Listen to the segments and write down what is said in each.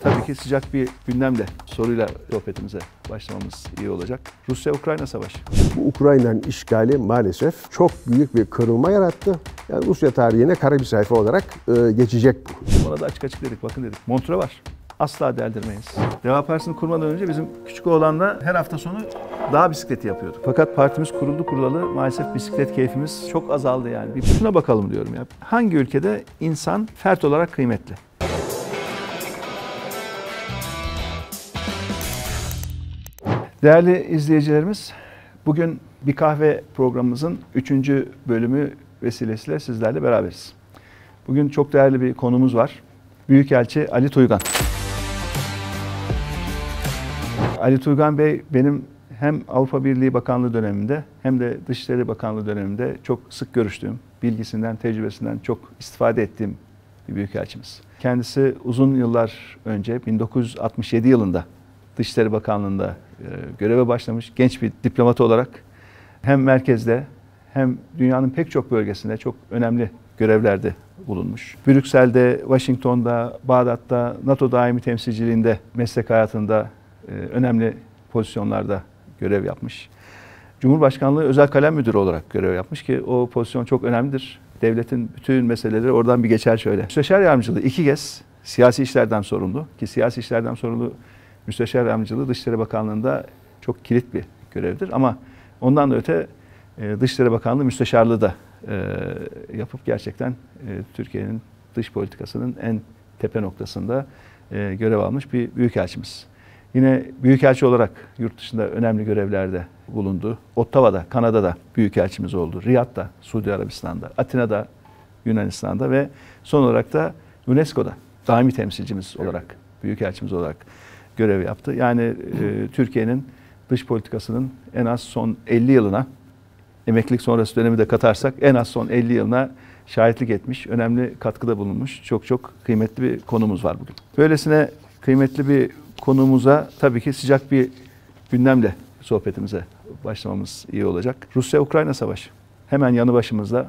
Tabii ki sıcak bir gündemle, soruyla sohbetimize başlamamız iyi olacak. Rusya-Ukrayna savaşı. Bu Ukrayna'nın işgali maalesef çok büyük bir kırılma yarattı. Yani Rusya tarihine kara bir sayfa olarak geçecek bu. Ona da açık açık dedik, bakın dedik. Montre var. Asla deldirmeyiz. Deva Partisi'ni kurmadan önce bizim küçük oğlanla her hafta sonu dağ bisikleti yapıyorduk. Fakat partimiz kuruldu kurulalı maalesef bisiklet keyfimiz çok azaldı yani. Bir şuna bakalım diyorum ya. Hangi ülkede insan fert olarak kıymetli? Değerli izleyicilerimiz, bugün Bir Kahve programımızın 3. bölümü vesilesiyle sizlerle beraberiz. Bugün çok değerli bir konumuz var. Büyükelçi Ali Tuygan. Ali Tuygan Bey benim hem Avrupa Birliği Bakanlığı döneminde hem de Dışişleri Bakanlığı döneminde çok sık görüştüğüm, bilgisinden, tecrübesinden çok istifade ettiğim bir büyükelçimiz. Kendisi uzun yıllar önce 1967 yılında Dışişleri Bakanlığı'nda göreve başlamış genç bir diplomat olarak hem merkezde hem dünyanın pek çok bölgesinde çok önemli görevlerde bulunmuş. Brüksel'de, Washington'da, Bağdat'ta, NATO daimi temsilciliğinde meslek hayatında önemli pozisyonlarda görev yapmış. Cumhurbaşkanlığı Özel Kalem Müdürü olarak görev yapmış ki o pozisyon çok önemlidir. Devletin bütün meseleleri oradan bir geçer şöyle. Müsteşar yardımcılığı 2 kez siyasi işlerden sorumlu ki siyasi işlerden sorumlu müsteşar yardımcılığı Dışişleri Bakanlığı'nda çok kilit bir görevdir. Ama ondan da öte Dışişleri Bakanlığı müsteşarlığı da yapıp gerçekten Türkiye'nin dış politikasının en tepe noktasında görev almış bir büyükelçimiz. Yine büyükelçi olarak yurt dışında önemli görevlerde bulundu. Ottawa'da, Kanada'da büyükelçimiz oldu. Riyad'da, Suudi Arabistan'da, Atina'da, Yunanistan'da ve son olarak da UNESCO'da daimi temsilcimiz olarak, büyükelçimiz olarak görev yaptı. Yani Türkiye'nin dış politikasının en az son 50 yılına, emeklilik sonrası dönemi de katarsak en az son 50 yılına şahitlik etmiş, önemli katkıda bulunmuş. Çok çok kıymetli bir konumuz var bugün. Böylesine kıymetli bir konumuza tabii ki sıcak bir gündemle sohbetimize başlamamız iyi olacak. Rusya-Ukrayna savaşı. Hemen yanı başımızda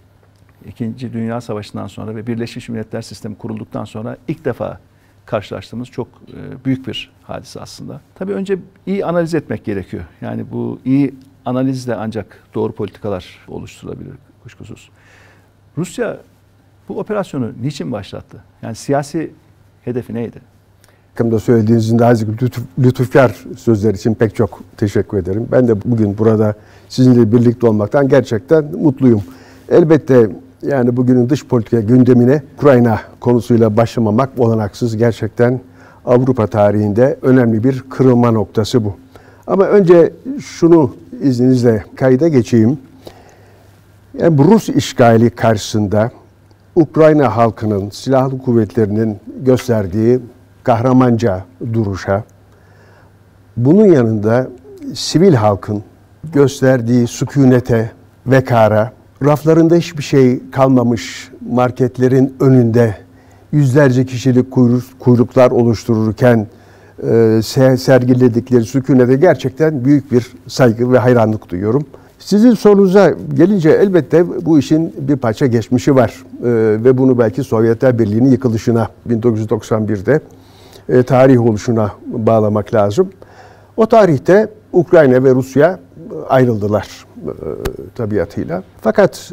2. Dünya Savaşı'ndan sonra ve Birleşmiş Milletler Sistemi kurulduktan sonra ilk defa karşılaştığımız çok büyük bir hadise aslında. Tabii önce iyi analiz etmek gerekiyor. Yani bu iyi analizle ancak doğru politikalar oluşturulabilir kuşkusuz. Rusya bu operasyonu niçin başlattı? Yani siyasi hedefi neydi? Hakkımda söylediğiniz nazik lütufkar sözler için pek çok teşekkür ederim. Ben de bugün burada sizinle birlikte olmaktan gerçekten mutluyum. Elbette yani bugünün dış politika gündemine Ukrayna konusuyla başlamamak olanaksız. Gerçekten Avrupa tarihinde önemli bir kırılma noktası bu. Ama önce şunu izninizle kayda geçeyim. Yani bu Rus işgali karşısında Ukrayna halkının, silahlı kuvvetlerinin gösterdiği kahramanca duruşa, bunun yanında sivil halkın gösterdiği sükunete, vekara, raflarında hiçbir şey kalmamış marketlerin önünde yüzlerce kişilik kuyruklar oluştururken sergiledikleri sükunete gerçekten büyük bir saygı ve hayranlık duyuyorum. Sizin sorunuza gelince elbette bu işin bir parça geçmişi var ve bunu belki Sovyetler Birliği'nin yıkılışına 1991'de tarih oluşuna bağlamak lazım. O tarihte Ukrayna ve Rusya ayrıldılar tabiatıyla. Fakat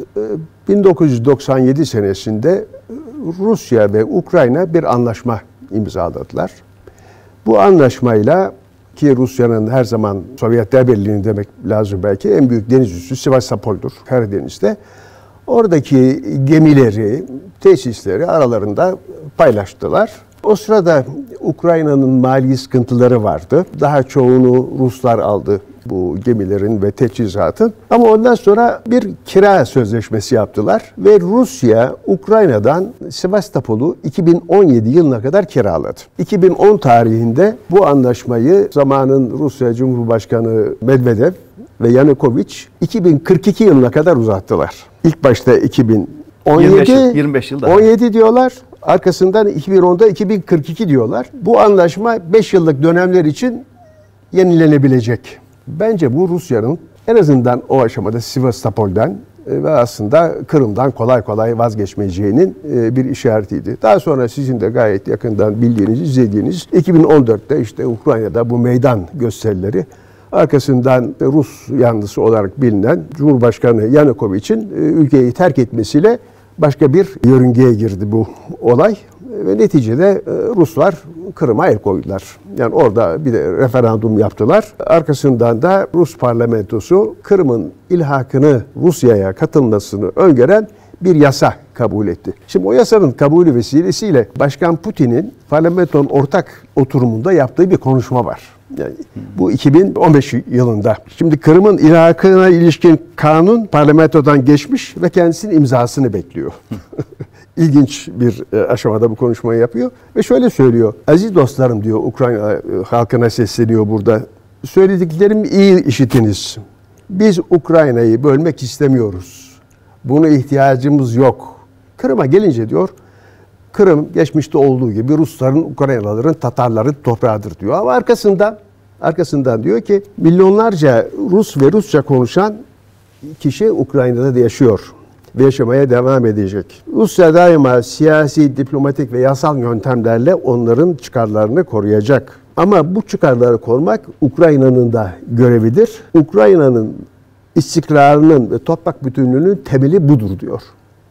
1997 senesinde Rusya ve Ukrayna bir anlaşma imzaladılar. Bu anlaşmayla ki Rusya'nın her zaman Sovyetler Birliği'ni demek lazım belki en büyük deniz üssü Sivastopol'dur Karadeniz'de. Oradaki gemileri, tesisleri aralarında paylaştılar. O sırada Ukrayna'nın mali sıkıntıları vardı. Daha çoğunu Ruslar aldı bu gemilerin ve teçhizatın. Ama ondan sonra bir kira sözleşmesi yaptılar ve Rusya Ukrayna'dan Sivastopol'u 2017 yılına kadar kiraladı. 2010 tarihinde bu anlaşmayı zamanın Rusya Cumhurbaşkanı Medvedev ve Yanukovych 2042 yılına kadar uzattılar. İlk başta 25 yıl daha. 17 diyorlar. Arkasından 2010'da 2042 diyorlar. Bu anlaşma 5 yıllık dönemler için yenilenebilecek. Bence bu Rusya'nın en azından o aşamada Sivastopol'den ve aslında Kırım'dan kolay kolay vazgeçmeyeceğinin bir işaretiydi. Daha sonra sizin de gayet yakından bildiğiniz, izlediğiniz 2014'te işte Ukrayna'da bu meydan gösterileri, arkasından Rus yanlısı olarak bilinen Cumhurbaşkanı Yanukovych'in ülkeyi terk etmesiyle başka bir yörüngeye girdi bu olay. Ve neticede Ruslar Kırım'a el koydular. Yani orada bir de referandum yaptılar. Arkasından da Rus parlamentosu Kırım'ın ilhakını Rusya'ya katılmasını öngören bir yasa kabul etti. Şimdi o yasanın kabulü vesilesiyle Başkan Putin'in parlamentonun ortak oturumunda yaptığı bir konuşma var. Yani bu 2015 yılında. Şimdi Kırım'ın ilhakına ilişkin kanun parlamentodan geçmiş ve kendisinin imzasını bekliyor. İlginç bir aşamada bu konuşmayı yapıyor ve şöyle söylüyor. Aziz dostlarım diyor, Ukrayna halkına sesleniyor burada. Söylediklerimi iyi işitiniz. Biz Ukrayna'yı bölmek istemiyoruz. Buna ihtiyacımız yok. Kırım'a gelince diyor, Kırım geçmişte olduğu gibi Rusların, Ukraynalıların, Tatarların toprağıdır diyor. Ama arkasından diyor ki milyonlarca Rus ve Rusça konuşan kişi Ukrayna'da da yaşıyor ve yaşamaya devam edecek. Rusya daima siyasi, diplomatik ve yasal yöntemlerle onların çıkarlarını koruyacak. Ama bu çıkarları korumak Ukrayna'nın da görevidir. Ukrayna'nın istikrarının ve toprak bütünlüğünün temeli budur diyor.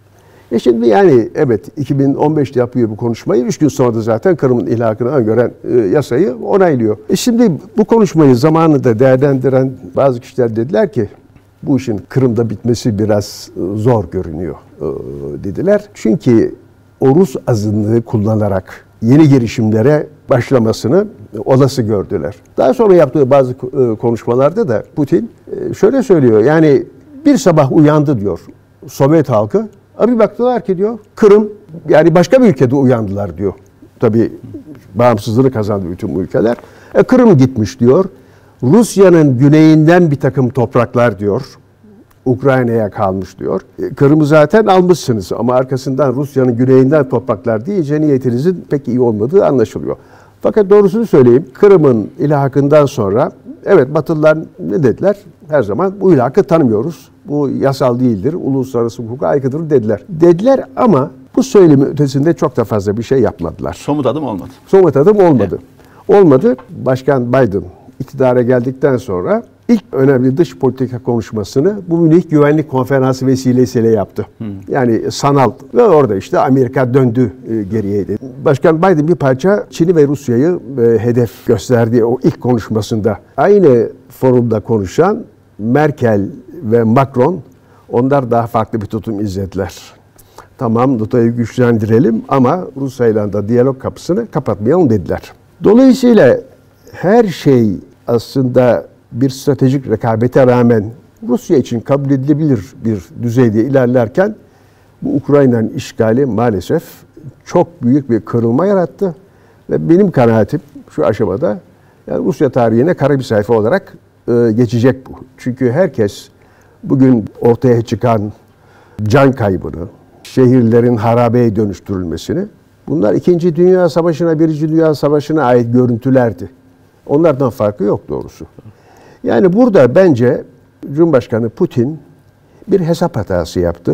Şimdi yani evet 2015'te yapıyor bu konuşmayı. 3 gün sonra da zaten Kırım'ın ilhakını öngören yasayı onaylıyor. Şimdi bu konuşmayı zamanında değerlendiren bazı kişiler dediler ki bu işin Kırım'da bitmesi biraz zor görünüyor dediler. Çünkü o Rus azınlığı kullanarak yeni girişimlere başlamasını olası gördüler. Daha sonra yaptığı bazı konuşmalarda da Putin şöyle söylüyor. Yani bir sabah uyandı diyor Sovyet halkı. Bir baktılar ki diyor Kırım, yani başka bir ülkede uyandılar diyor. Tabii bağımsızlığını kazandı bütün bu ülkeler. Kırım gitmiş diyor. Rusya'nın güneyinden bir takım topraklar diyor. Ukrayna'ya kalmış diyor. Kırım'ı zaten almışsınız ama arkasından Rusya'nın güneyinden topraklar deyince niyetinizin pek iyi olmadığı anlaşılıyor. Fakat doğrusunu söyleyeyim, Kırım'ın ilhakından sonra evet Batılılar ne dediler? Her zaman bu ilhakı tanımıyoruz. Bu yasal değildir, uluslararası hukuka aykırıdır dediler. Dediler ama bu söylemi ötesinde çok da fazla bir şey yapmadılar. Somut adım olmadı. Somut adım olmadı. Evet. Olmadı. Başkan Biden iktidara geldikten sonra ilk önemli dış politika konuşmasını bu Münih Güvenlik Konferansı vesilesiyle yaptı. Yani sanal ve orada işte Amerika döndü geriyeydi. Başkan Biden bir parça Çin'i ve Rusya'yı hedef gösterdiği o ilk konuşmasında aynı forumda konuşan Merkel ve Macron, onlar daha farklı bir tutum izlediler. Tamam, NATO'yu güçlendirelim ama Rusya'yla da diyalog kapısını kapatmayalım dediler. Dolayısıyla her şey aslında bir stratejik rekabete rağmen Rusya için kabul edilebilir bir düzeyde ilerlerken bu Ukrayna'nın işgali maalesef çok büyük bir kırılma yarattı. Ve benim kanaatim şu aşamada yani Rusya tarihine kara bir sayfa olarak geçecek bu. Çünkü herkes bugün ortaya çıkan can kaybını, şehirlerin harabeye dönüştürülmesini, bunlar 2. Dünya Savaşı'na, 1. Dünya Savaşı'na ait görüntülerdi. Onlardan farkı yok doğrusu. Yani burada bence Cumhurbaşkanı Putin bir hesap hatası yaptı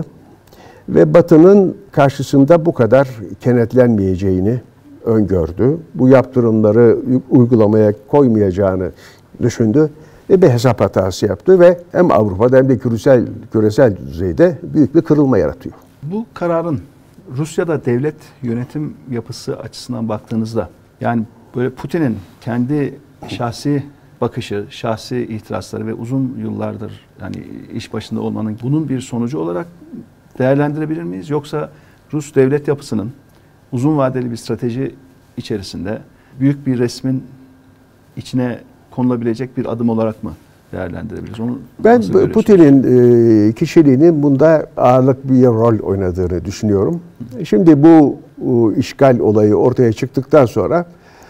ve Batı'nın karşısında bu kadar kenetlenmeyeceğini öngördü. Bu yaptırımları uygulamaya koymayacağını düşündü ve bir hesap hatası yaptı ve hem Avrupa'da hem de küresel düzeyde büyük bir kırılma yaratıyor. Bu kararın Rusya'da devlet yönetim yapısı açısından baktığınızda yani böyle Putin'in kendi şahsi bakışı, şahsi ihtirasları ve uzun yıllardır yani iş başında olmanın bunun bir sonucu olarak değerlendirebilir miyiz? Yoksa Rus devlet yapısının uzun vadeli bir strateji içerisinde büyük bir resmin içine konulabilecek bir adım olarak mı değerlendirebiliriz? Onu ben Putin'in kişiliğinin bunda ağırlık bir rol oynadığını düşünüyorum. Şimdi bu işgal olayı ortaya çıktıktan sonra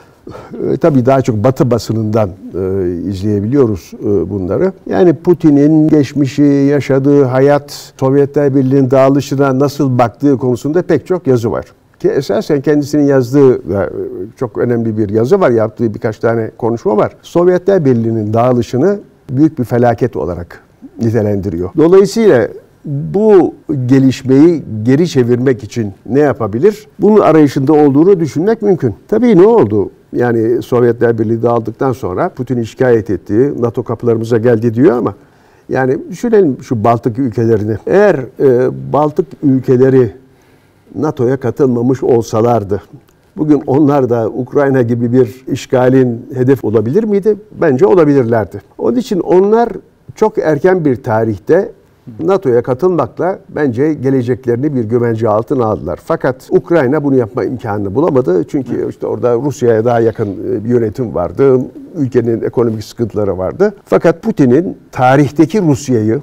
tabii daha çok Batı basınından izleyebiliyoruz bunları. Yani Putin'in geçmişi, yaşadığı hayat, Sovyetler Birliği'nin dağılışına nasıl baktığı konusunda pek çok yazı var. Ki esasen kendisinin yazdığı çok önemli bir yazı var, yaptığı birkaç tane konuşma var. Sovyetler Birliği'nin dağılışını büyük bir felaket olarak nitelendiriyor. Dolayısıyla bu gelişmeyi geri çevirmek için ne yapabilir? Bunun arayışında olduğunu düşünmek mümkün. Tabii ne oldu? Yani Sovyetler Birliği dağıldıktan sonra Putin'in şikayet ettiği NATO kapılarımıza geldi diyor ama yani düşünelim şu Baltık ülkelerini. Eğer Baltık ülkeleri NATO'ya katılmamış olsalardı, bugün onlar da Ukrayna gibi bir işgalin hedef olabilir miydi? Bence olabilirlerdi. Onun için onlar çok erken bir tarihte NATO'ya katılmakla bence geleceklerini bir güvence altına aldılar. Fakat Ukrayna bunu yapma imkanını bulamadı. Çünkü işte orada Rusya'ya daha yakın bir yönetim vardı. Ülkenin ekonomik sıkıntıları vardı. Fakat Putin'in tarihteki Rusya'yı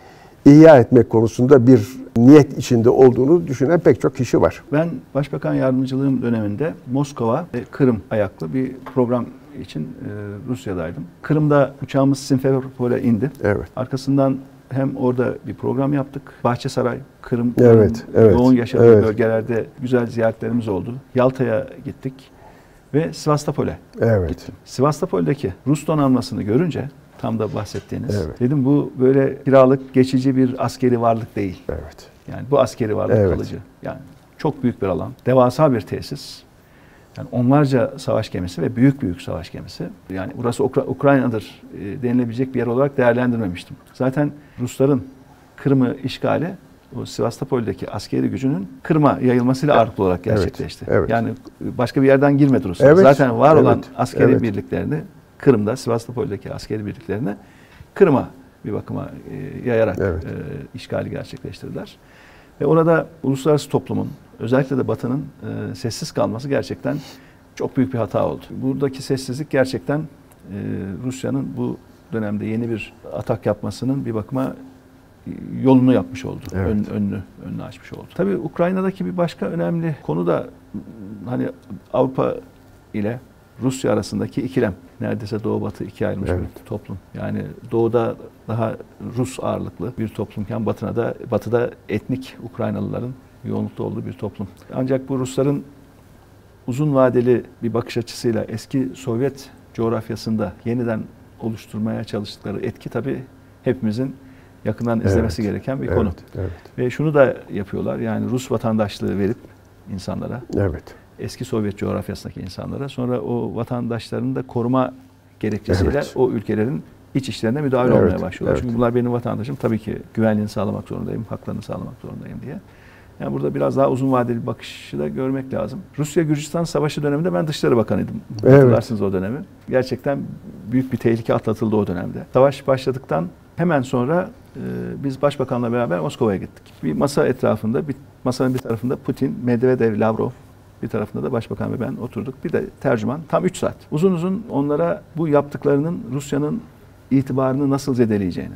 ihya etmek konusunda bir niyet içinde olduğunu düşünen pek çok kişi var. Ben Başbakan Yardımcılığım döneminde Moskova ve Kırım ayaklı bir program için Rusya'daydım. Kırım'da uçağımız Simferopol'e indi. Evet. Arkasından hem orada bir program yaptık. Bahçesaray, Kırım, evet. yoğun yaşadığı bölgelerde güzel ziyaretlerimiz oldu. Yalta'ya gittik ve Sivastopol'e gittim. Sivastopol'deki Rus donanmasını görünce, tam da bahsettiğiniz, dedim bu böyle kiralık, geçici bir askeri varlık değil. Evet. Yani bu askeri varlık kalıcı. Yani çok büyük bir alan, devasa bir tesis. Yani onlarca savaş gemisi ve büyük savaş gemisi. Yani burası Ukrayna'dır denilebilecek bir yer olarak değerlendirmemiştim. Zaten Rusların Kırım'ı işgali o Sivastopol'deki askeri gücünün Kırım'a yayılmasıyla ağırlıklı olarak gerçekleşti. Evet. Yani başka bir yerden girmedi Ruslar. Evet. Zaten var olan askeri birliklerini Kırım'da, Sivastopol'deki askeri birliklerini Kırım'a bir bakıma yayarak işgali gerçekleştirdiler. Ve orada uluslararası toplumun, özellikle de Batı'nın sessiz kalması gerçekten çok büyük bir hata oldu. Buradaki sessizlik gerçekten Rusya'nın bu dönemde yeni bir atak yapmasının bir bakıma yolunu yapmış oldu. Önünü açmış oldu. Tabii Ukrayna'daki bir başka önemli konu da hani Avrupa ile Rusya arasındaki ikilem. Neredeyse Doğu Batı ikiye ayrılmış bir toplum. Yani Doğu'da daha Rus ağırlıklı bir toplumken Batı'da etnik Ukraynalıların yoğunlukta olduğu bir toplum. Ancak bu Rusların uzun vadeli bir bakış açısıyla eski Sovyet coğrafyasında yeniden oluşturmaya çalıştıkları etki tabii hepimizin yakından izlemesi gereken bir konu. Ve şunu da yapıyorlar. Yani Rus vatandaşlığı verip insanlara, eski Sovyet coğrafyasındaki insanlara, sonra o vatandaşlarını da koruma gerekçesiyle o ülkelerin iç işlerine müdahale olmaya başlıyorlar. Çünkü bunlar benim vatandaşım, tabii ki güvenliğini sağlamak zorundayım, haklarını sağlamak zorundayım diye. Yani burada biraz daha uzun vadeli bir bakışı da görmek lazım. Rusya-Gürcistan Savaşı döneminde ben Dışişleri Bakanıydım. Hatırlarsınız o dönemi. Gerçekten büyük bir tehlike atlatıldı o dönemde. Savaş başladıktan hemen sonra biz Başbakan'la beraber Moskova'ya gittik. Bir masa etrafında, masanın bir tarafında Putin, Medvedev, Lavrov, bir tarafında da Başbakan ve ben oturduk. Bir de tercüman. Tam 3 saat. Uzun uzun onlara bu yaptıklarının Rusya'nın itibarını nasıl zedeleyeceğini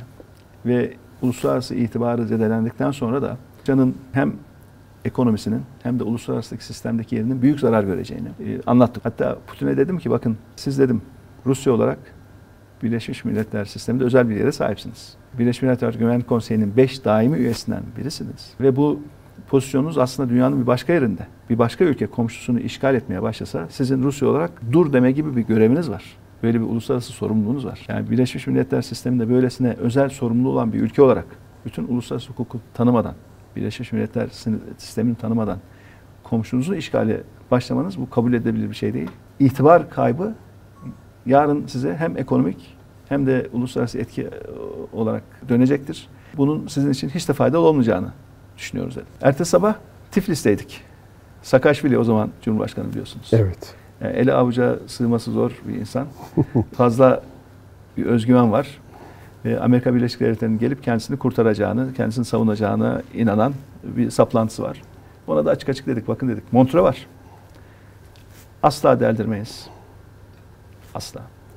ve uluslararası itibarı zedelendikten sonra da Rusya'nın hem ekonomisinin hem de uluslararası sistemdeki yerinin büyük zarar göreceğini anlattık. Hatta Putin'e dedim ki bakın siz dedim Rusya olarak Birleşmiş Milletler sisteminde özel bir yere sahipsiniz. Birleşmiş Milletler Güvenlik Konseyi'nin 5 daimi üyesinden birisiniz. Ve bu pozisyonunuz aslında dünyanın bir başka yerinde. Bir başka ülke komşusunu işgal etmeye başlasa sizin Rusya olarak dur deme gibi bir göreviniz var. Böyle bir uluslararası sorumluluğunuz var. Yani Birleşmiş Milletler sisteminde böylesine özel sorumluluğu olan bir ülke olarak bütün uluslararası hukuku tanımadan, Birleşmiş Milletler sistemini tanımadan komşunuzu işgale başlamanız bu kabul edilebilir bir şey değil. İtibar kaybı yarın size hem ekonomik hem de uluslararası etki olarak dönecektir. Bunun sizin için hiç de faydalı olmayacağını düşünüyoruz dedi. Ertesi sabah Tiflis'teydik. Saakashvili o zaman Cumhurbaşkanı biliyorsunuz. Evet. Yani eli avuca sığması zor bir insan. Fazla bir özgüven var. Ve Amerika Birleşik Devletleri'nin gelip kendisini kurtaracağını, kendisini savunacağına inanan bir saplantısı var. Ona da açık açık dedik, bakın dedik, montre var. Asla deldirmeyiz. Asla.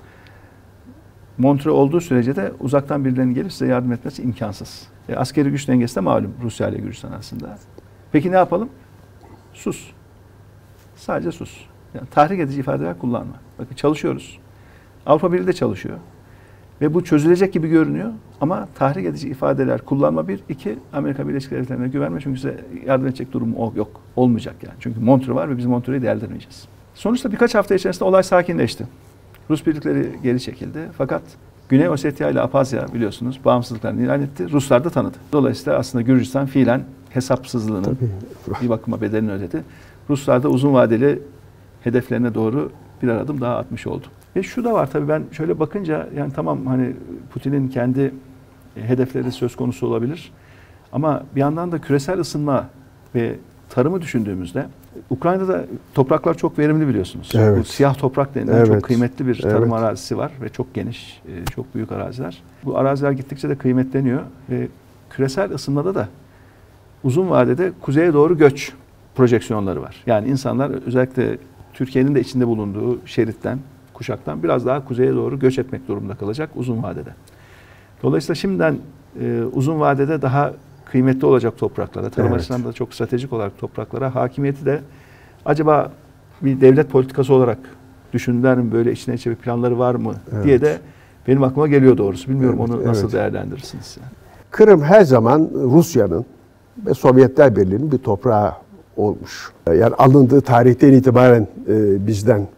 Montre olduğu sürece de uzaktan birilerinin gelip size yardım etmesi imkansız. Askeri güç dengesi de malum Rusya ile Gürcistan arasında. Peki ne yapalım? Sus. Sadece sus. Yani tahrik edici ifadeler kullanma. Bakın çalışıyoruz. Avrupa Birliği de çalışıyor. Ve bu çözülecek gibi görünüyor. Ama tahrik edici ifadeler kullanma bir. İki, Amerika Birleşik Devletleri'ne güvenme. Çünkü size yardım edecek durum yok. Olmayacak yani. Çünkü montre var ve biz montreyi deldirmeyeceğiz. Sonuçta birkaç hafta içerisinde olay sakinleşti. Rus birlikleri geri çekildi. Fakat Güney Ossetya ile Abhazya biliyorsunuz bağımsızlıklarını ilan etti. Ruslar da tanıdı. Dolayısıyla aslında Gürcistan fiilen hesapsızlığının bir bakıma bedelini ödedi. Ruslar da uzun vadeli hedeflerine doğru birer adım daha atmış oldu. Ve şu da var tabii, ben şöyle bakınca yani tamam, hani Putin'in kendi hedefleri söz konusu olabilir. Ama bir yandan da küresel ısınma ve tarımı düşündüğümüzde Ukrayna'da topraklar çok verimli biliyorsunuz. Evet. Bu siyah toprak denilen Evet. çok kıymetli bir tarım Evet. arazisi var ve çok geniş, çok büyük araziler. Bu araziler gittikçe de kıymetleniyor ve küresel ısınmada da uzun vadede kuzeye doğru göç projeksiyonları var. Yani insanlar özellikle Türkiye'nin de içinde bulunduğu şeritten, kuşaktan biraz daha kuzeye doğru göç etmek durumunda kalacak uzun vadede. Dolayısıyla şimdiden uzun vadede daha kıymetli olacak topraklara, tarım Evet. açısından da çok stratejik olarak topraklara hakimiyeti de acaba bir devlet politikası olarak düşündüler mi, böyle içine içe bir planları var mı diye de benim aklıma geliyor doğrusu. Bilmiyorum, Evet, onu nasıl evet. değerlendirirsiniz? Yani. Kırım her zaman Rusya'nın ve Sovyetler Birliği'nin bir toprağı olmuş. Yani alındığı tarihten itibaren bizden.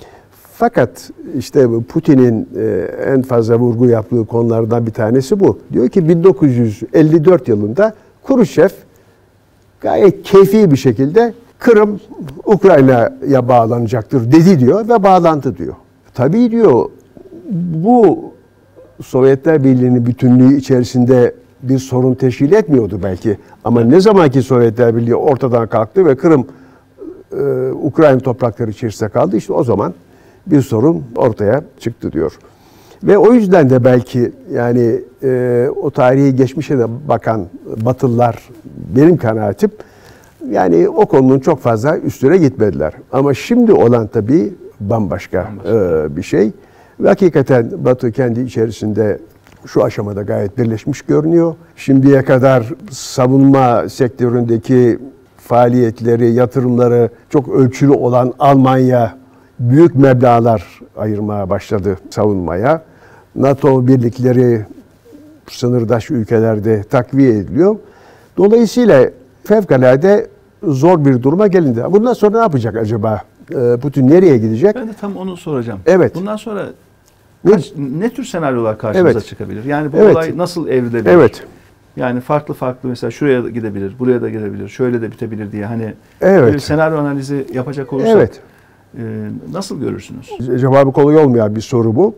Fakat işte Putin'in en fazla vurgu yaptığı konulardan bir tanesi bu. Diyor ki 1954 yılında Khrushchev gayet keyfi bir şekilde Kırım Ukrayna'ya bağlanacaktır dedi diyor ve bağlandı diyor. Tabii diyor, bu Sovyetler Birliği'nin bütünlüğü içerisinde bir sorun teşkil etmiyordu belki. Ama ne zamanki Sovyetler Birliği ortadan kalktı ve Kırım Ukrayna toprakları içerisinde kaldı, işte o zaman bir sorun ortaya çıktı diyor. Ve o yüzden de belki yani o tarihi geçmişe de bakan Batılılar, benim kanaatim, yani o konunun çok fazla üstüne gitmediler. Ama şimdi olan tabii bambaşka bir şey. Ve hakikaten Batı kendi içerisinde şu aşamada gayet birleşmiş görünüyor. Şimdiye kadar savunma sektöründeki faaliyetleri, yatırımları çok ölçülü olan Almanya büyük meblağlar ayırmaya başladı savunmaya. NATO birlikleri sınırdaş ülkelerde takviye ediliyor. Dolayısıyla fevkalade zor bir duruma gelindi. Bundan sonra ne yapacak acaba? Putin nereye gidecek? Ben de tam onu soracağım. Evet. Bundan sonra ne tür senaryolar karşımıza Evet. çıkabilir? Yani bu Evet. olay nasıl evrilebilir? Evet. Yani farklı mesela şuraya da gidebilir, buraya da gidebilir, şöyle de bitebilir diye hani Evet. böyle bir senaryo analizi yapacak olursak Evet. Nasıl görürsünüz? Cevabı kolay olmayan bir soru bu.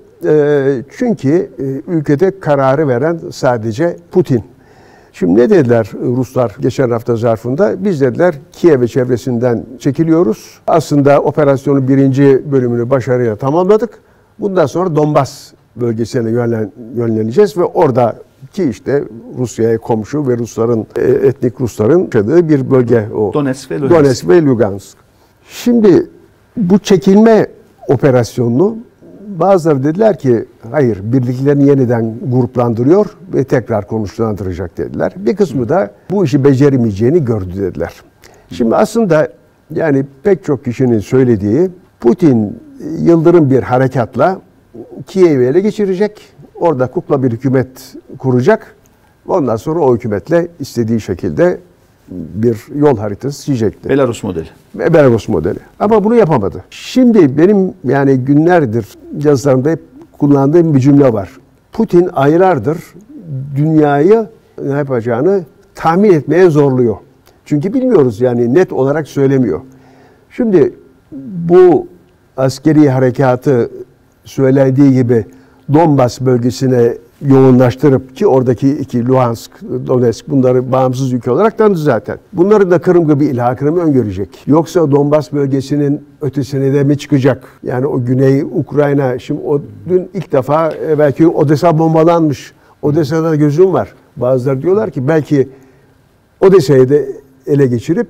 Çünkü ülkede kararı veren sadece Putin. Şimdi ne dediler Ruslar geçen hafta zarfında? Biz dediler Kiev ve çevresinden çekiliyoruz. Aslında operasyonun birinci bölümünü başarıyla tamamladık. Bundan sonra Donbas bölgesine yönleneceğiz ve oradaki işte Rusya'ya komşu ve Rusların, etnik Rusların yaşadığı bir bölge o. Donetsk ve Lugansk. Şimdi bu çekilme operasyonunu bazıları dediler ki hayır, birliklerini yeniden gruplandırıyor ve tekrar konuşlandıracak dediler. Bir kısmı da bu işi beceremeyeceğini gördü dediler. Şimdi aslında yani pek çok kişinin söylediği, Putin yıldırım bir harekatla Kiev'i ele geçirecek. Orada kukla bir hükümet kuracak. Ondan sonra o hükümetle istediği şekilde bir yol haritası çizecekti. Belarus modeli. Belarus modeli. Ama bunu yapamadı. Şimdi benim yani günlerdir yazılarımda hep kullandığım bir cümle var. Putin aylardır dünyayı ne yapacağını tahmin etmeye zorluyor. Çünkü bilmiyoruz, yani net olarak söylemiyor. Şimdi bu askeri harekatı söylendiği gibi Donbas bölgesine yoğunlaştırıp, ki oradaki iki Luhansk, Donetsk, bunları bağımsız ülke olarak tanıdı zaten. Bunların da Kırım gibi ilhakını mı öngörecek? Yoksa Donbas bölgesinin ötesine de mi çıkacak? Yani o Güney Ukrayna, şimdi dün ilk defa belki Odessa bombalanmış. Odessa'da gözüm var. Bazıları diyorlar ki belki Odessa'yı da ele geçirip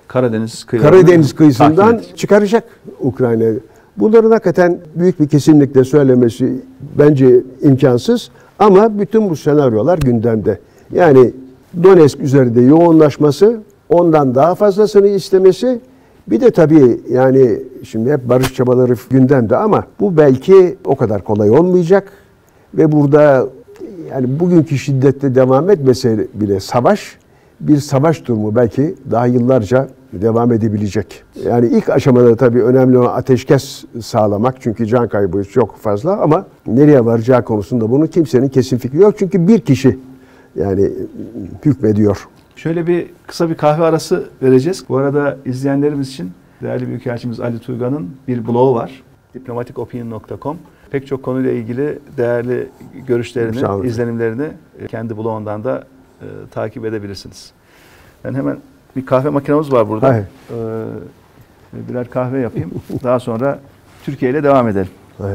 Karadeniz kıyısından çıkaracak Ukrayna'yı. Bunların hakikaten büyük bir kesinlikle söylemesi bence imkansız. Ama bütün bu senaryolar gündemde. Yani Donetsk üzerinde yoğunlaşması, ondan daha fazlasını istemesi, bir de tabii yani şimdi hep barış çabaları gündemde ama bu belki o kadar kolay olmayacak. Ve burada yani bugünkü şiddette devam etmese bile savaş bir savaş durumu belki daha yıllarca devam edebilecek. Yani ilk aşamada tabii önemli olan ateşkes sağlamak. Çünkü can kaybı çok fazla ama nereye varacağı konusunda bunun kimsenin kesin fikri yok. Çünkü bir kişi yani hükmediyor. Şöyle kısa bir kahve arası vereceğiz. Bu arada izleyenlerimiz için değerli Büyükelçimiz Ali Tuygan'ın bir blogu var. diplomatikopinion.com. Pek çok konuyla ilgili değerli görüşlerini, izlenimlerini kendi blogundan da takip edebilirsiniz. Ben hemen bir kahve makinamız var burada. Birer kahve yapayım. Daha sonra Türkiye ile devam edelim.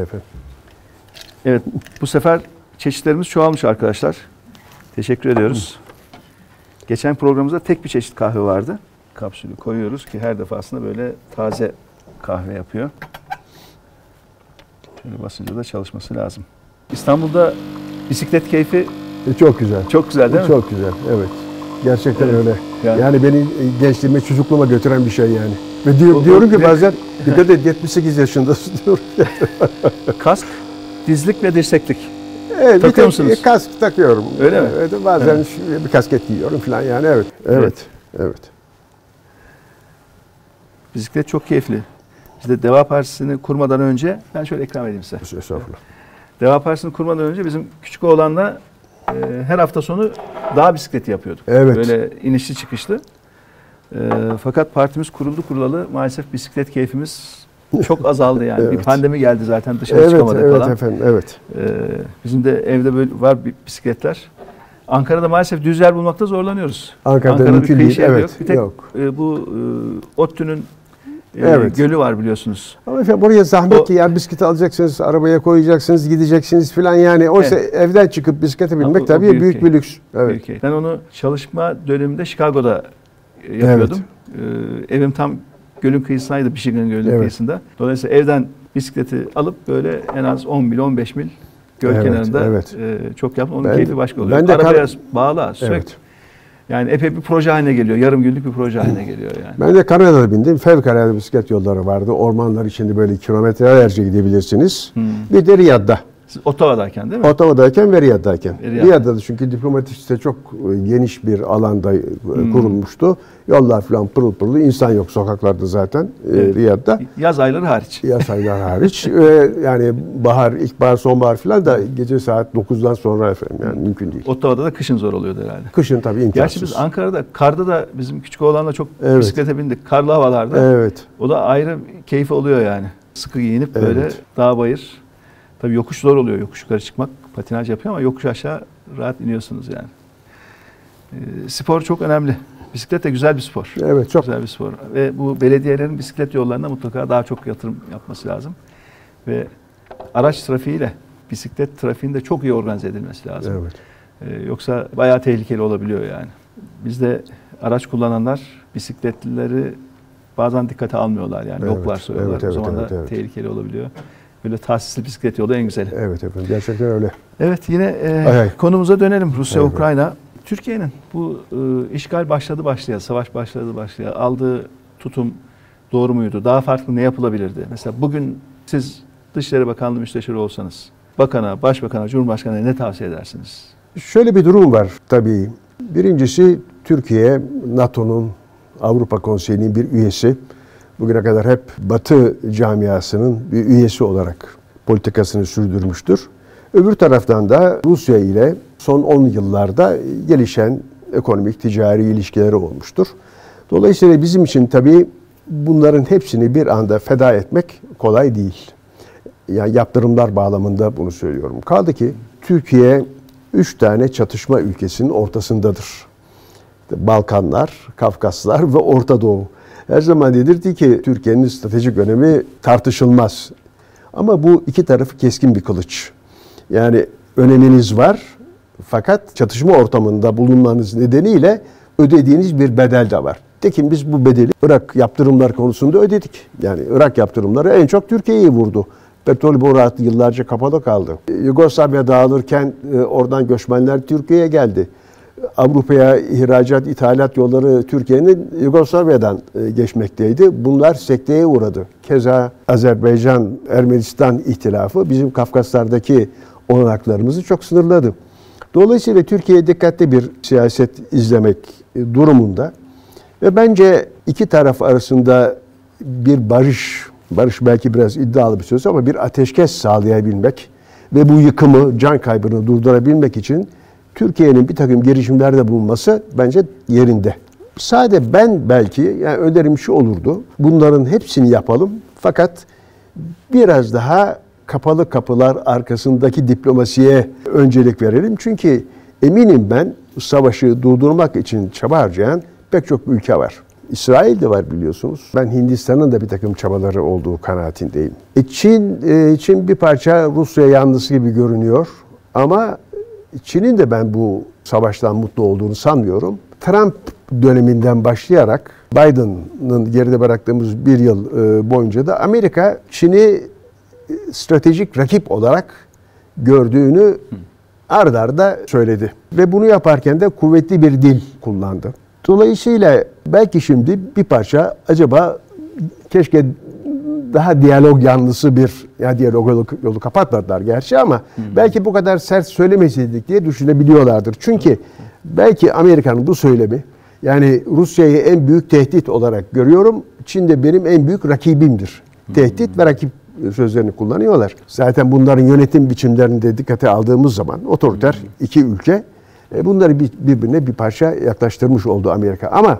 Evet, bu sefer çeşitlerimiz çoğalmış arkadaşlar. Teşekkür ediyoruz. Geçen programımızda tek bir çeşit kahve vardı. Kapsülü koyuyoruz ki her defasında böyle taze kahve yapıyor. Şöyle basınca da çalışması lazım. İstanbul'da bisiklet keyfi çok güzel. Çok güzel değil mi? Çok güzel, evet. Gerçekten öyle. Yani beni gençliğime, çocukluğuma götüren bir şey yani. Ve diyorum ki bazen, dikkat et 78 yaşındasın diyorum. Kask, dizlik ve dirseklik. Evet, takıyor musunuz? Kask takıyorum. Öyle mi? Evet, bazen bir kasket giyiyorum falan yani evet. Bisiklet çok keyifli. Biz de Deva Partisi'ni kurmadan önce, ben şöyle ikram edeyim size. Estağfurullah. Deva Partisi'ni kurmadan önce bizim küçük oğlanla her hafta sonu dağ bisikleti yapıyorduk. Evet. Böyle inişli çıkışlı. Fakat partimiz kurulalı maalesef bisiklet keyfimiz çok azaldı yani. Evet. Bir pandemi geldi zaten dışarı çıkamadık falan. Evet efendim, evet. Bizim de evde böyle var bisikletler. Ankara'da maalesef düz yer bulmakta zorlanıyoruz. Ankara'da mümkün değil. Evet. Yok. Bir tek bu ODTÜ'nün gölü var biliyorsunuz. Ama efendim buraya zahmetli yer bisikleti alacaksınız, arabaya koyacaksınız, gideceksiniz falan yani. Oysa evden çıkıp bisiklete binmek tabii büyük bir lüks. Evet. Ben onu çalışma döneminde Chicago'da yapıyordum. Evim tam gölün kıyısındaydı, Michigan Gölü'nün kıyısında. Dolayısıyla evden bisikleti alıp böyle en az 10 mil, 15 mil göl kenarında çok yaptım. Onun keyfi başka oluyor. Arabaya bağla sürekli. Yani epey bir proje haline geliyor. Yarım günlük bir proje haline geliyor yani. Ben de Kanada'da bindim. Fevkalade bisiklet yolları vardı. Ormanlar içinde böyle kilometrelerce gidebilirsiniz. Bir de Riyad'da. Siz Ottawa'dayken değil mi? Ottawa'dayken ve Riyad'dayken. Riyad'da çünkü diplomatik site çok geniş bir alanda kurulmuştu. Yollar falan pırıl pırıl. İnsan yok sokaklarda zaten Riyad'da. Yaz ayları hariç. Yaz ayları hariç. Yani bahar, ilkbahar, sonbahar falan da gece saat 9'dan sonra efendim yani mümkün değil. Ottawa'da da kışın zor oluyordu herhalde. Kışın tabii imkansız. Gerçi biz Ankara'da, karda da bizim küçük oğlanla çok bisiklete bindik. Karlı havalarda. Evet. O da ayrı keyfi oluyor yani. Sıkı giyinip böyle dağ bayır. Tabii yokuş zor oluyor. Yokuş yukarı çıkmak, patinaj yapıyor ama yokuş aşağı rahat iniyorsunuz yani. Spor çok önemli. Bisiklet de güzel bir spor. Evet, çok güzel bir spor. Ve bu belediyelerin bisiklet yollarına mutlaka daha çok yatırım yapması lazım. Ve araç trafiğiyle bisiklet trafiğinde çok iyi organize edilmesi lazım. Evet. Yoksa bayağı tehlikeli olabiliyor yani. Bizde araç kullananlar bisikletlileri bazen dikkate almıyorlar yani. Yoklar söylüyorlar. O zaman da tehlikeli olabiliyor. Böyle tahsisli bisiklet yolu en güzeli. Evet efendim, gerçekten öyle. Evet, yine konumuza dönelim. Rusya-Ukrayna. Türkiye'nin bu işgal başladı savaş başladı aldığı tutum doğru muydu? Daha farklı ne yapılabilirdi? Mesela bugün siz Dışişleri Bakanlığı Müsteşarı olsanız, bakana, başbakana, cumhurbaşkanına ne tavsiye edersiniz? Şöyle bir durum var tabii. Birincisi Türkiye, NATO'nun, Avrupa Konseyi'nin bir üyesi. Bugüne kadar hep Batı camiasının bir üyesi olarak politikasını sürdürmüştür. Öbür taraftan da Rusya ile son 10 yıllarda gelişen ekonomik, ticari ilişkileri olmuştur. Dolayısıyla bizim için tabii bunların hepsini bir anda feda etmek kolay değil. Yani yaptırımlar bağlamında bunu söylüyorum. Kaldı ki Türkiye 3 tane çatışma ülkesinin ortasındadır. Balkanlar, Kafkaslar ve Orta Doğu. Her zaman denirdi ki Türkiye'nin stratejik önemi tartışılmaz. Ama bu iki tarafı keskin bir kılıç. Yani öneminiz var fakat çatışma ortamında bulunmanız nedeniyle ödediğiniz bir bedel de var. Tekin biz bu bedeli Irak yaptırımlar konusunda ödedik. Yani Irak yaptırımları en çok Türkiye'yi vurdu. Petrol boru hattı yıllarca kapalı kaldı. Yugoslavya dağılırken oradan göçmenler Türkiye'ye geldi. Avrupa'ya ihracat, ithalat yolları Türkiye'nin Yugoslavya'dan geçmekteydi. Bunlar sekteye uğradı. Keza Azerbaycan-Ermenistan ihtilafı bizim Kafkaslardaki olanaklarımızı çok sınırladı. Dolayısıyla Türkiye dikkatli bir siyaset izlemek durumunda. Ve bence iki taraf arasında bir barış belki biraz iddialı bir söz ama bir ateşkes sağlayabilmek ve bu yıkımı, can kaybını durdurabilmek için Türkiye'nin bir takım girişimlerde bulunması bence yerinde. Sadece ben belki, yani önerim şu olurdu, bunların hepsini yapalım fakat biraz daha kapalı kapılar arkasındaki diplomasiye öncelik verelim. Çünkü eminim ben savaşı durdurmak için çaba harcayan pek çok ülke var. İsrail de var biliyorsunuz. Ben Hindistan'ın da bir takım çabaları olduğu kanaatindeyim. Çin bir parça Rusya yanlısı gibi görünüyor ama Çin'in de ben bu savaştan mutlu olduğunu sanmıyorum. Trump döneminden başlayarak Biden'ın geride bıraktığımız bir yıl boyunca da Amerika Çin'i stratejik rakip olarak gördüğünü ard arda söyledi. Ve bunu yaparken de kuvvetli bir dil kullandı. Dolayısıyla belki şimdi bir parça acaba keşke daha diyalog yanlısı diyalog yolu kapatmadılar gerçi ama belki bu kadar sert söylemeseydik diye düşünebiliyorlardır. Çünkü belki Amerika'nın bu söylemi, yani Rusya'yı en büyük tehdit olarak görüyorum, Çin de benim en büyük rakibimdir. Tehdit ve rakip sözlerini kullanıyorlar. Zaten bunların yönetim biçimlerini de dikkate aldığımız zaman otoriter iki ülke bunları birbirine bir parça yaklaştırmış oldu Amerika. Ama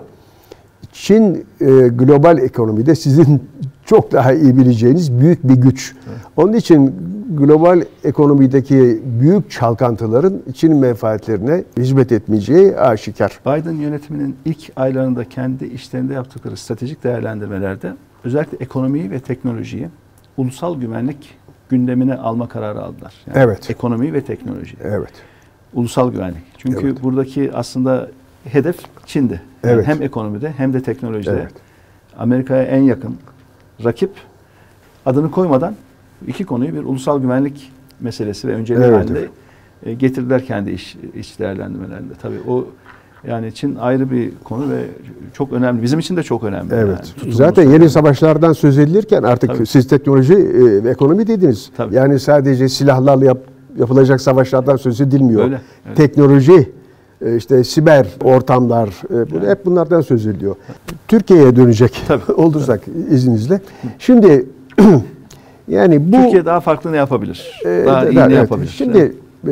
Çin global ekonomide sizin çok daha iyi bileceğiniz büyük bir güç. Onun için global ekonomideki büyük çalkantıların Çin menfaatlerine hizmet etmeyeceği aşikar. Biden yönetiminin ilk aylarında kendi işlerinde yaptıkları stratejik değerlendirmelerde özellikle ekonomiyi ve teknolojiyi ulusal güvenlik gündemine alma kararı aldılar. Yani evet. Ekonomi ve teknoloji. Evet. Ulusal güvenlik. Çünkü buradaki aslında hedef Çin'di. Yani hem ekonomide hem de teknolojide. Evet. Amerika'ya en yakın rakip, adını koymadan iki konuyu bir ulusal güvenlik meselesi ve önceliği halinde getirdiler kendi iç değerlendirmelerinde. Tabii o, yani Çin ayrı bir konu ve çok önemli. Bizim için de çok önemli. Evet. Yani. Zaten yeni savaşlardan söz edilirken artık siz teknoloji ve ekonomi dediniz. Tabii. Yani sadece silahlarla yapılacak savaşlardan söz edilmiyor. Öyle. Teknoloji, işte siber ortamlar, hep bunlardan söz ediliyor. Türkiye'ye dönecek olursak izninizle. Şimdi yani bu Türkiye daha farklı ne yapabilir? Daha iyi ne yapabilir? Şimdi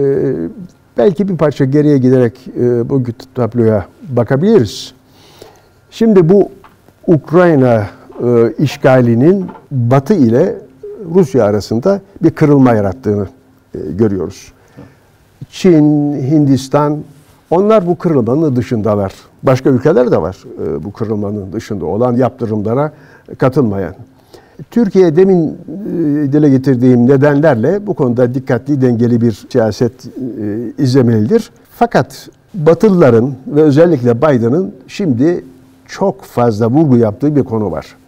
belki bir parça geriye giderek bu tabloya bakabiliriz. Şimdi bu Ukrayna işgalinin Batı ile Rusya arasında bir kırılma yarattığını görüyoruz. Çin, Hindistan, onlar bu kırılmanın dışındalar. Başka ülkeler de var bu kırılmanın dışında olan, yaptırımlara katılmayan. Türkiye demin dile getirdiğim nedenlerle bu konuda dikkatli, dengeli bir siyaset izlemelidir. Fakat Batılıların ve özellikle Biden'ın şimdi çok fazla vurgu yaptığı bir konu var.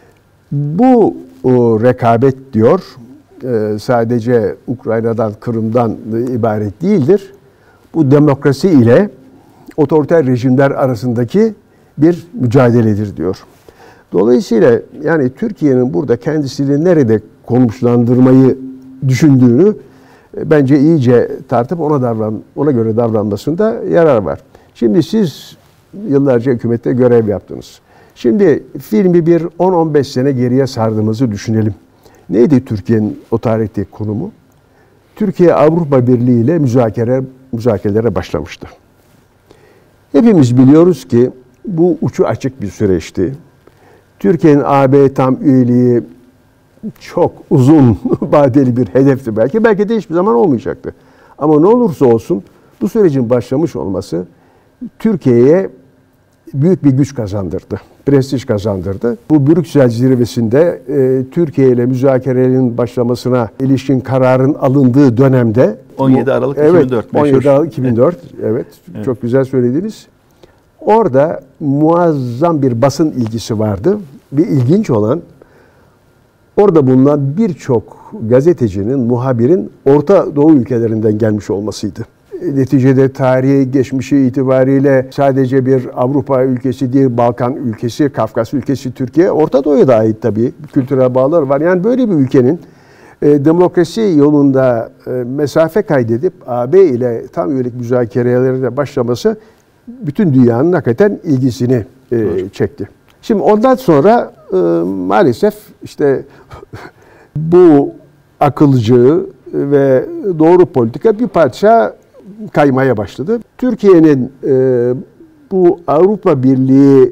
Bu rekabet diyor, sadece Ukrayna'dan, Kırım'dan ibaret değildir. Bu demokrasi ile otoriter rejimler arasındaki bir mücadeledir diyor. Dolayısıyla yani Türkiye'nin burada kendisini nerede konumlandırmayı düşündüğünü bence iyice tartıp ona göre davranmasında yarar var. Şimdi siz yıllarca hükümette görev yaptınız. Şimdi filmi bir 10-15 sene geriye sardığımızı düşünelim. Neydi Türkiye'nin o tarihteki konumu? Türkiye Avrupa Birliği ile müzakerelere başlamıştı. Hepimiz biliyoruz ki bu uçu açık bir süreçti. Türkiye'nin AB tam üyeliği çok uzun vadeli bir hedefti belki. Belki de hiçbir zaman olmayacaktı. Ama ne olursa olsun bu sürecin başlamış olması Türkiye'ye büyük bir güç kazandırdı. Prestij kazandırdı. Bu Brüksel zirvesinde Türkiye ile müzakerelerin başlamasına ilişkin kararın alındığı dönemde 17 Aralık 2004. 17 Aralık 2004. Evet. Çok güzel söylediniz. Orada muazzam bir basın ilgisi vardı. Bir ilginç olan orada bulunan birçok gazetecinin, muhabirin Orta Doğu ülkelerinden gelmiş olmasıydı. Neticede tarihi geçmişi itibariyle sadece bir Avrupa ülkesi değil, Balkan ülkesi, Kafkas ülkesi Türkiye, Orta Doğu'ya da ait tabii kültürel bağlar var. Yani böyle bir ülkenin demokrasi yolunda mesafe kaydedip AB ile tam üyelik müzakerelerine başlaması bütün dünyanın hakikaten ilgisini çekti. Şimdi ondan sonra maalesef işte bu akılcı ve doğru politika bir parça kaymaya başladı. Türkiye'nin bu Avrupa Birliği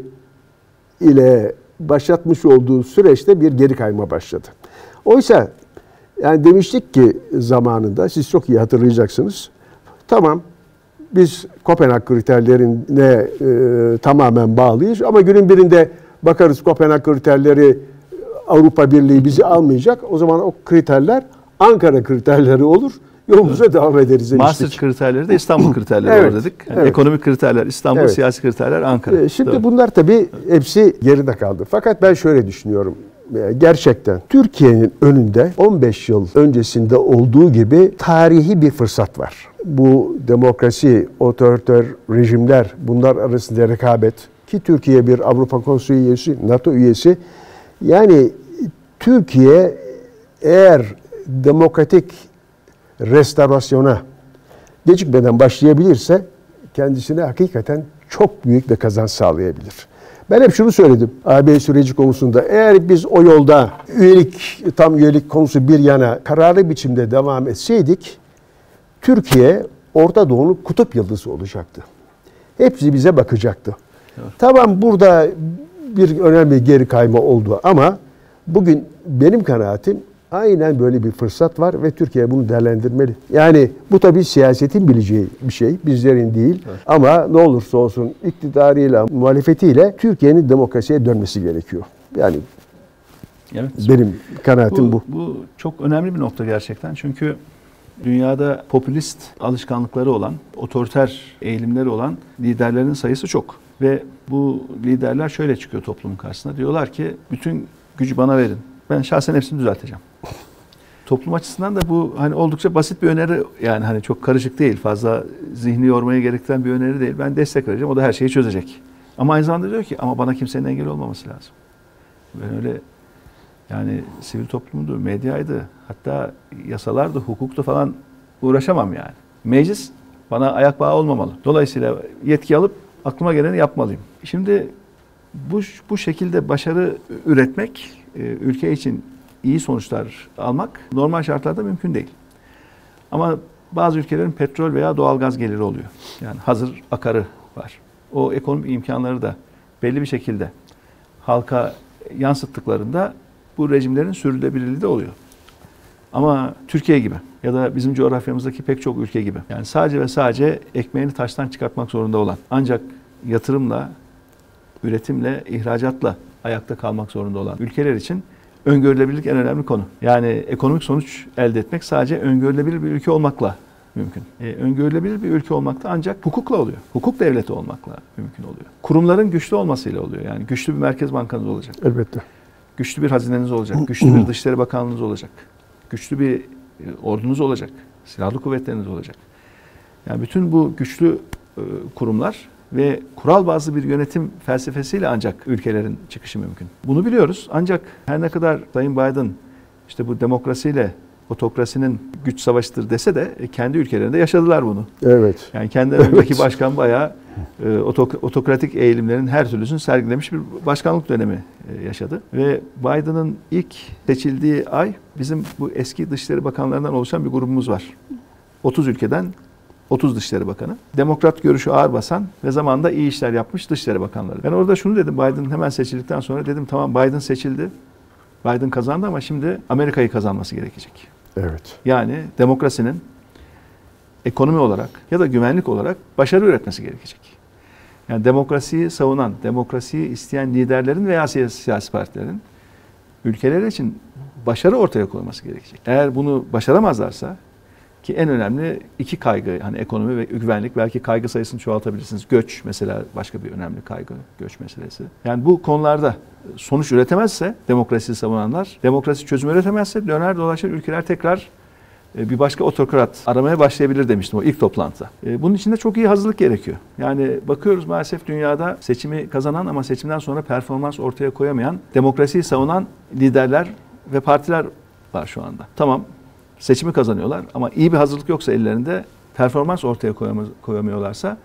ile başlatmış olduğu süreçte bir geri kayma başladı. Oysa yani demiştik ki zamanında, siz çok iyi hatırlayacaksınız. Tamam, biz Kopenhag kriterlerine tamamen bağlıyız ama günün birinde bakarız Kopenhag kriterleri Avrupa Birliği bizi almayacak. O zaman o kriterler Ankara kriterleri olur. Yolumuza devam ederiz demiştik. Maastricht kriterleri de İstanbul kriterleri evet, olur dedik. Yani evet. Ekonomik kriterler İstanbul, evet. Siyasi kriterler Ankara. Şimdi Doğru. bunlar tabii hepsi geride kaldı. Fakat ben şöyle düşünüyorum. Gerçekten Türkiye'nin önünde 15 yıl öncesinde olduğu gibi tarihi bir fırsat var. Bu demokrasi, otoriter rejimler, bunlar arasında rekabet ki Türkiye bir Avrupa Konseyi üyesi, NATO üyesi. Yani Türkiye eğer demokratik restorasyona gecikmeden başlayabilirse kendisine hakikaten çok büyük bir kazanç sağlayabilir. Ben hep şunu söyledim AB süreci konusunda. Eğer biz o yolda tam üyelik konusu bir yana kararlı biçimde devam etseydik, Türkiye Orta Doğu'nun kutup yıldızı olacaktı. Hepsi bize bakacaktı. Evet. Tamam, burada bir önemli geri kayma oldu ama bugün benim kanaatim aynen böyle bir fırsat var ve Türkiye bunu değerlendirmeli. Yani bu tabii siyasetin bileceği bir şey, bizlerin değil. Evet. Ama ne olursa olsun iktidarıyla, muhalefetiyle Türkiye'nin demokrasiye dönmesi gerekiyor. Yani evet, benim kanaatim bu. Bu çok önemli bir nokta gerçekten. Çünkü dünyada popülist alışkanlıkları olan, otoriter eğilimleri olan liderlerin sayısı çok. Ve bu liderler şöyle çıkıyor toplumun karşısına. Diyorlar ki bütün gücü bana verin. Ben şahsen hepsini düzelteceğim. Toplum açısından da bu hani oldukça basit bir öneri, yani hani çok karışık değil, fazla zihni yormaya gerektiren bir öneri değil. Ben destek vereceğim, o da her şeyi çözecek. Ama aynı zamanda diyor ki ama bana kimsenin engel olmaması lazım. Ben öyle yani sivil toplumdu, medyaydı, hatta yasalardı, hukuktu falan uğraşamam yani. Meclis bana ayak bağı olmamalı. Dolayısıyla yetki alıp aklıma geleni yapmalıyım. Şimdi bu şekilde başarı üretmek, ülke için iyi sonuçlar almak normal şartlarda mümkün değil. Ama bazı ülkelerin petrol veya doğalgaz geliri oluyor. Yani hazır akarı var. O ekonomik imkanları da belli bir şekilde halka yansıttıklarında bu rejimlerin sürdürülebilirliği de oluyor. Ama Türkiye gibi ya da bizim coğrafyamızdaki pek çok ülke gibi yani sadece ve sadece ekmeğini taştan çıkartmak zorunda olan, ancak yatırımla, üretimle, ihracatla ayakta kalmak zorunda olan ülkeler için öngörülebilirlik en önemli konu. Yani ekonomik sonuç elde etmek sadece öngörülebilir bir ülke olmakla mümkün. Öngörülebilir bir ülke olmak da ancak hukukla oluyor. Hukuk devleti olmakla mümkün oluyor. Kurumların güçlü olmasıyla oluyor. Yani güçlü bir merkez bankanız olacak. Elbette. Güçlü bir hazineniz olacak. Güçlü bir Dışişleri Bakanlığınız olacak. Güçlü bir ordunuz olacak. Silahlı kuvvetleriniz olacak. Yani bütün bu güçlü kurumlar ve kural bazlı bir yönetim felsefesiyle ancak ülkelerin çıkışı mümkün. Bunu biliyoruz. Ancak her ne kadar Sayın Biden işte bu demokrasiyle otokrasinin güç savaşıdır dese de kendi ülkelerinde yaşadılar bunu. Evet. Yani kendinden önceki başkan bayağı otokratik eğilimlerin her türlüsünü sergilemiş bir başkanlık dönemi yaşadı. Ve Biden'ın ilk seçildiği ay bizim bu eski Dışişleri Bakanlarından oluşan bir grubumuz var. 30 ülkeden 30 Dışişleri Bakanı. Demokrat görüşü ağır basan ve zamanında iyi işler yapmış Dışişleri Bakanları. Ben orada şunu dedim, Biden hemen seçildikten sonra dedim tamam, Biden seçildi. Biden kazandı ama şimdi Amerika'yı kazanması gerekecek. Evet. Yani demokrasinin ekonomi olarak ya da güvenlik olarak başarı üretmesi gerekecek. Yani demokrasiyi savunan, demokrasiyi isteyen liderlerin veya siyasi partilerin ülkeler için başarı ortaya koyması gerekecek. Eğer bunu başaramazlarsa, ki en önemli iki kaygı, hani ekonomi ve güvenlik, belki kaygı sayısını çoğaltabilirsiniz. Göç mesela başka bir önemli kaygı, göç meselesi. Yani bu konularda sonuç üretemezse demokrasiyi savunanlar, demokrasi çözüm üretemezse döner dolaşır ülkeler tekrar bir başka otokrat aramaya başlayabilir demiştim o ilk toplantıda. Bunun için de çok iyi hazırlık gerekiyor. Yani bakıyoruz maalesef dünyada seçimi kazanan ama seçimden sonra performans ortaya koyamayan, demokrasiyi savunan liderler ve partiler var şu anda. Tamam, seçimi kazanıyorlar ama iyi bir hazırlık yoksa ellerinde, performans ortaya koyamıyorlarsa